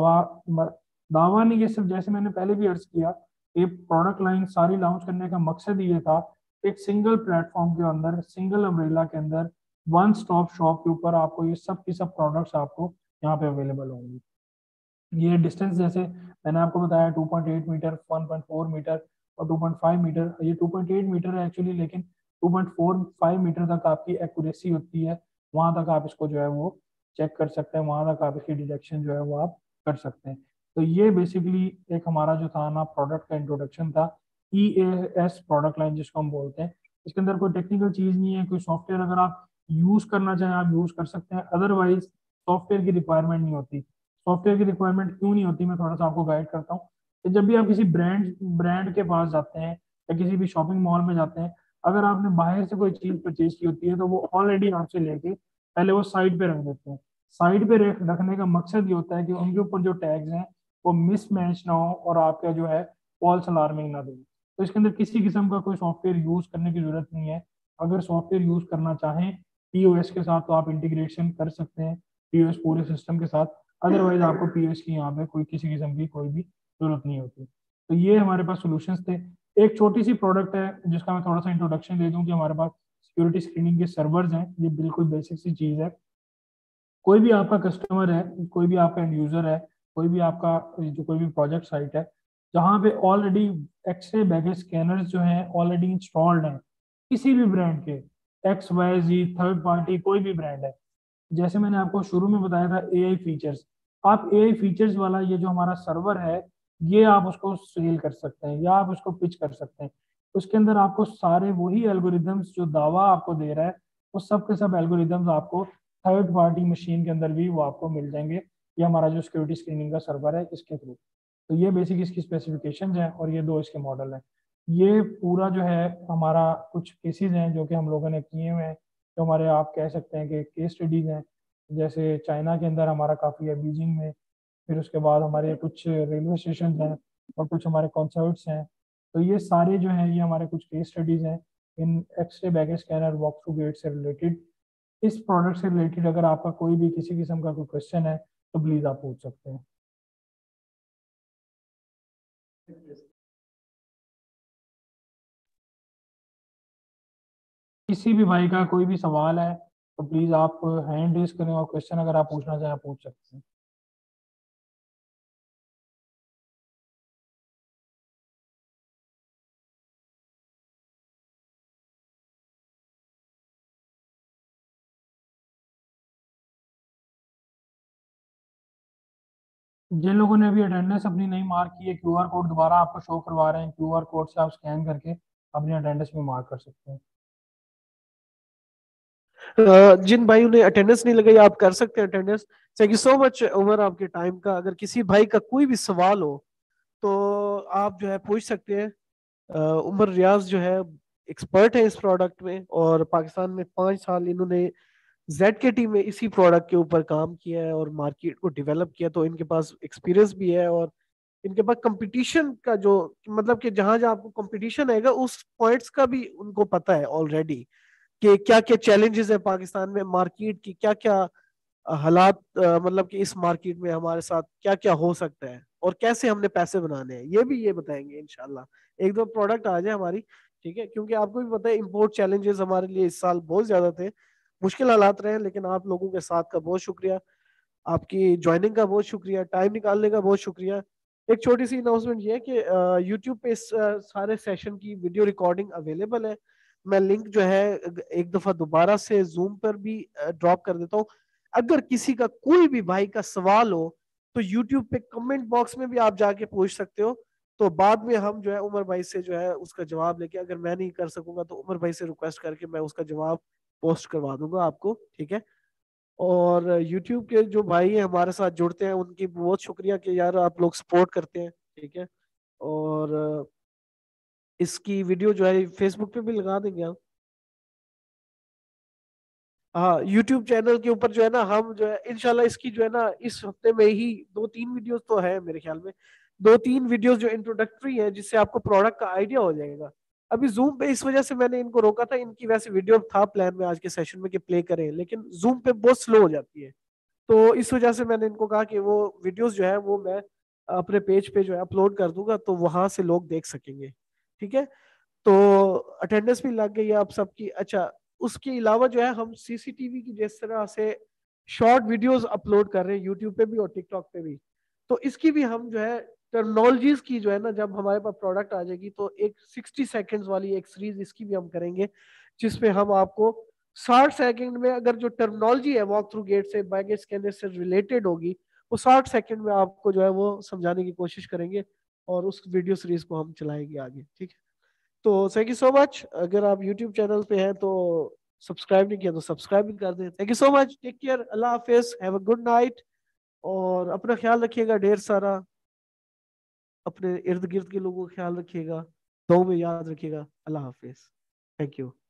दावा नहीं, ये सब जैसे मैंने पहले भी अर्ज किया, ये प्रोडक्ट लाइन सारी लॉन्च करने का मकसद ये था, एक सिंगल प्लेटफॉर्म के अंदर, सिंगल अम्ब्रेला के अंदर, वन स्टॉप शॉप के ऊपर आपको ये सब की सब प्रोडक्ट्स आपको यहाँ पे अवेलेबल होंगी। ये डिस्टेंस जैसे मैंने आपको बताया 2.8 मीटर, 1.4 मीटर और 2.5 मीटर। ये 2.8 मीटर है एक्चुअली, लेकिन 2.45 मीटर तक आपकी एक्यूरेसी होती है, वहां तक आप इसको जो है वो चेक कर सकते हैं, वहां तक आप इसकी डिटेक्शन जो है वो आप कर सकते हैं। तो ये बेसिकली एक हमारा जो था ना प्रोडक्ट का इंट्रोडक्शन था, EAS प्रोडक्ट लाइन जिसको हम बोलते हैं। इसके अंदर कोई टेक्निकल चीज नहीं है, कोई सॉफ्टवेयर अगर आप यूज करना चाहें आप यूज कर सकते हैं, अदरवाइज सॉफ्टवेयर की रिक्वायरमेंट नहीं होती। सॉफ्टवेयर की रिक्वायरमेंट क्यों नहीं होती, मैं थोड़ा सा आपको गाइड करता हूँ। तो जब भी आप किसी ब्रांड के पास जाते हैं या किसी भी शॉपिंग मॉल में जाते हैं, अगर आपने बाहर से कोई चीज परचेज की होती है तो वो ऑलरेडी आपसे लेके पहले वो साइड पे रख देते हैं। साइड पे रखने का मकसद ये होता है कि उनके ऊपर जो टैग्स हैं वो मिसमैच ना हो और आपका जो है फॉल्स अलार्मिंग ना दे। तो इसके अंदर किसी किस्म का कोई सॉफ्टवेयर यूज करने की जरूरत नहीं है, अगर सॉफ्टवेयर यूज करना चाहें पीओएस के साथ तो आप इंटीग्रेशन कर सकते हैं पीओएस पूरे सिस्टम के साथ, अदरवाइज आपको पीओएस की यहाँ पे कोई किसी किस्म की कोई भी जरूरत नहीं होती। तो ये हमारे पास सोल्यूशंस थे। एक छोटी सी प्रोडक्ट है जिसका मैं थोड़ा सा इंट्रोडक्शन दे दूं कि हमारे पास सिक्योरिटी स्क्रीनिंग के सर्वर्स हैं। ये बिल्कुल बेसिक सी चीज है। कोई भी आपका कस्टमर है, कोई भी आपका एंड यूजर है, कोई भी आपका जो कोई भी प्रोजेक्ट साइट है जहाँ पे ऑलरेडी एक्सरे बैगेज स्कैनर्स जो हैं ऑलरेडी इंस्टॉल्ड हैं किसी भी ब्रांड के, X Y Z third party कोई भी ब्रांड है। जैसे मैंने आपको शुरू में बताया था एआई फीचर्स, आप एआई फीचर्स वाला ये जो हमारा सर्वर है ये आप उसको सेल कर सकते हैं या आप उसको पिच कर सकते हैं। उसके अंदर आपको सारे वही एल्गोरिदम्स जो दावा आपको दे रहा है वो सब के सब एल्गोरिदम्स आपको थर्ड पार्टी मशीन के अंदर भी वो आपको मिल जाएंगे। ये हमारा जो सिक्योरिटी स्क्रीनिंग का सर्वर है इसके थ्रू। तो ये बेसिक इसकी स्पेसिफिकेशन है और ये दो इसके मॉडल हैं। ये पूरा जो है हमारा कुछ केसेस हैं जो कि हम लोगों ने किए हुए हैं, जो हमारे आप कह सकते हैं कि केस स्टडीज हैं। जैसे चाइना के अंदर हमारा काफ़ी है, बीजिंग में, फिर उसके बाद हमारे कुछ रेलवे स्टेशन हैं और कुछ हमारे कॉन्सर्ट्स हैं। तो ये सारे जो हैं ये हमारे कुछ केस स्टडीज हैं इन x ray baggage scanner walk through gate से रिलेटेड। इस प्रोडक्ट से रिलेटेड अगर आपका कोई भी किसी किस्म का कोई क्वेश्चन है तो प्लीज़ आप पूछ सकते हैं। किसी भी भाई का कोई भी सवाल है तो प्लीज़ आप हैंड रेज करें और क्वेश्चन अगर आप पूछना चाहें पूछ सकते हैं। जिन लोगों ने अभी अटेंडेंस अपनी नहीं मार्क की है क्यूआर कोड दोबारा आपको शो करवा रहे हैं, क्यूआर कोड से आप स्कैन करके अपनी अटेंडेंस में मार्क कर सकते हैं। जिन भाइयों ने अटेंडेंस नहीं लगाई आप कर सकते हैं attendance. Thank you so much Umar आपके टाइम का। अगर किसी भाई का कोई भी सवाल हो तो आप जो है पूछ सकते हैं। उमर रियाज जो है एक्सपर्ट है इस प्रोडक्ट में और पाकिस्तान में 5 साल इन्होंने जेड के टीम में इसी प्रोडक्ट के ऊपर काम किया है और मार्केट को डेवलप किया। तो इनके पास एक्सपीरियंस भी है और इनके पास कंपटीशन का जो मतलब कि जहां जहां आपको कंपटीशन आएगा उस पॉइंट्स का भी उनको पता है ऑलरेडी कि क्या क्या चैलेंजेस है पाकिस्तान में, मार्केट की क्या क्या हालात, मतलब कि इस मार्केट में हमारे साथ क्या क्या हो सकता है और कैसे हमने पैसे बनाने हैं, ये भी ये बताएंगे इंशाल्लाह। एक दो प्रोडक्ट आ जाए हमारी, ठीक है, क्योंकि आपको भी पता है इंपोर्ट चैलेंजेस हमारे लिए इस साल बहुत ज्यादा थे, मुश्किल हालात रहे, लेकिन आप लोगों के साथ का बहुत शुक्रिया, आपकी ज्वाइनिंग का बहुत शुक्रिया, टाइम निकालने का बहुत शुक्रिया। एक छोटी सी अनाउंसमेंट ये है कि यूट्यूब पे इस सारे सेशन की वीडियो रिकॉर्डिंग अवेलेबल है। मैं लिंक जो है एक दफा दोबारा से जूम पर भी ड्रॉप कर देता हूँ। अगर किसी का कोई भी भाई का सवाल हो तो यूट्यूब पे कमेंट बॉक्स में भी आप जाके पूछ सकते हो। तो बाद में हम जो है उमर भाई से जो है उसका जवाब लेके, अगर मैं नहीं कर सकूंगा तो उमर भाई से रिक्वेस्ट करके मैं उसका जवाब पोस्ट करवा दूंगा आपको, ठीक है। और यूट्यूब के जो भाई हैं हमारे साथ जुड़ते हैं उनकी बहुत शुक्रिया कि यार आप लोग सपोर्ट करते हैं, ठीक है। और इसकी वीडियो जो है फेसबुक पे भी लगा देंगे हम। हाँ, यूट्यूब चैनल के ऊपर जो है ना हम जो है इंशाल्लाह इसकी जो है ना इस हफ्ते में ही 2-3 वीडियोस तो है मेरे ख्याल में, 2-3 वीडियोस जो इंट्रोडक्टरी है जिससे आपको प्रोडक्ट का आइडिया हो जाएगा। अभी जूम पे इस वजह से मैंने इनको रोका था, इनकी वैसे वीडियो था प्लान में आज के सेशन में कि प्ले करें, लेकिन जूम पे बहुत स्लो हो जाती है। तो इस वजह से मैंने इनको कहा कि वो वीडियोस जो है वो मैं अपने पेज पे जो है अपलोड कर दूंगा तो वहां से लोग देख सकेंगे, ठीक है। तो अटेंडेंस भी लग गई है आप सबकी। अच्छा, उसके अलावा जो है हम सीसीटीवी की जिस तरह से शॉर्ट वीडियोस अपलोड कर रहे हैं यूट्यूब पे भी और टिकटॉक पे भी, तो इसकी भी हम जो है टर्मिनोलॉजीज की जो है ना जब हमारे पास प्रोडक्ट आ जाएगी तो एक 60 सेकेंड्स वाली एक सीरीज इसकी भी हम करेंगे जिसमें हम आपको 60 सेकंड में अगर जो टर्मिनोलॉजी है वॉक थ्रू गेट से बैगेज स्कैनर से रिलेटेड होगी वो 60 सेकंड में आपको जो है वो समझाने की कोशिश करेंगे और उस वीडियो सीरीज को हम चलाएंगे आगे, ठीक है। तो थैंक यू सो मच। अगर आप यूट्यूब चैनल पे हैं तो सब्सक्राइब नहीं किया तो सब्सक्राइब भी कर दें। Thank you so much, take care, अल्लाह हाफिज, हैव अ गुड नाइट और अपना ख्याल रखिएगा ढेर सारा, अपने इर्द गिर्द के लोगों का ख्याल रखिएगा, दुआ में याद रखिएगा। अल्लाह हाफिज, थैंक यू।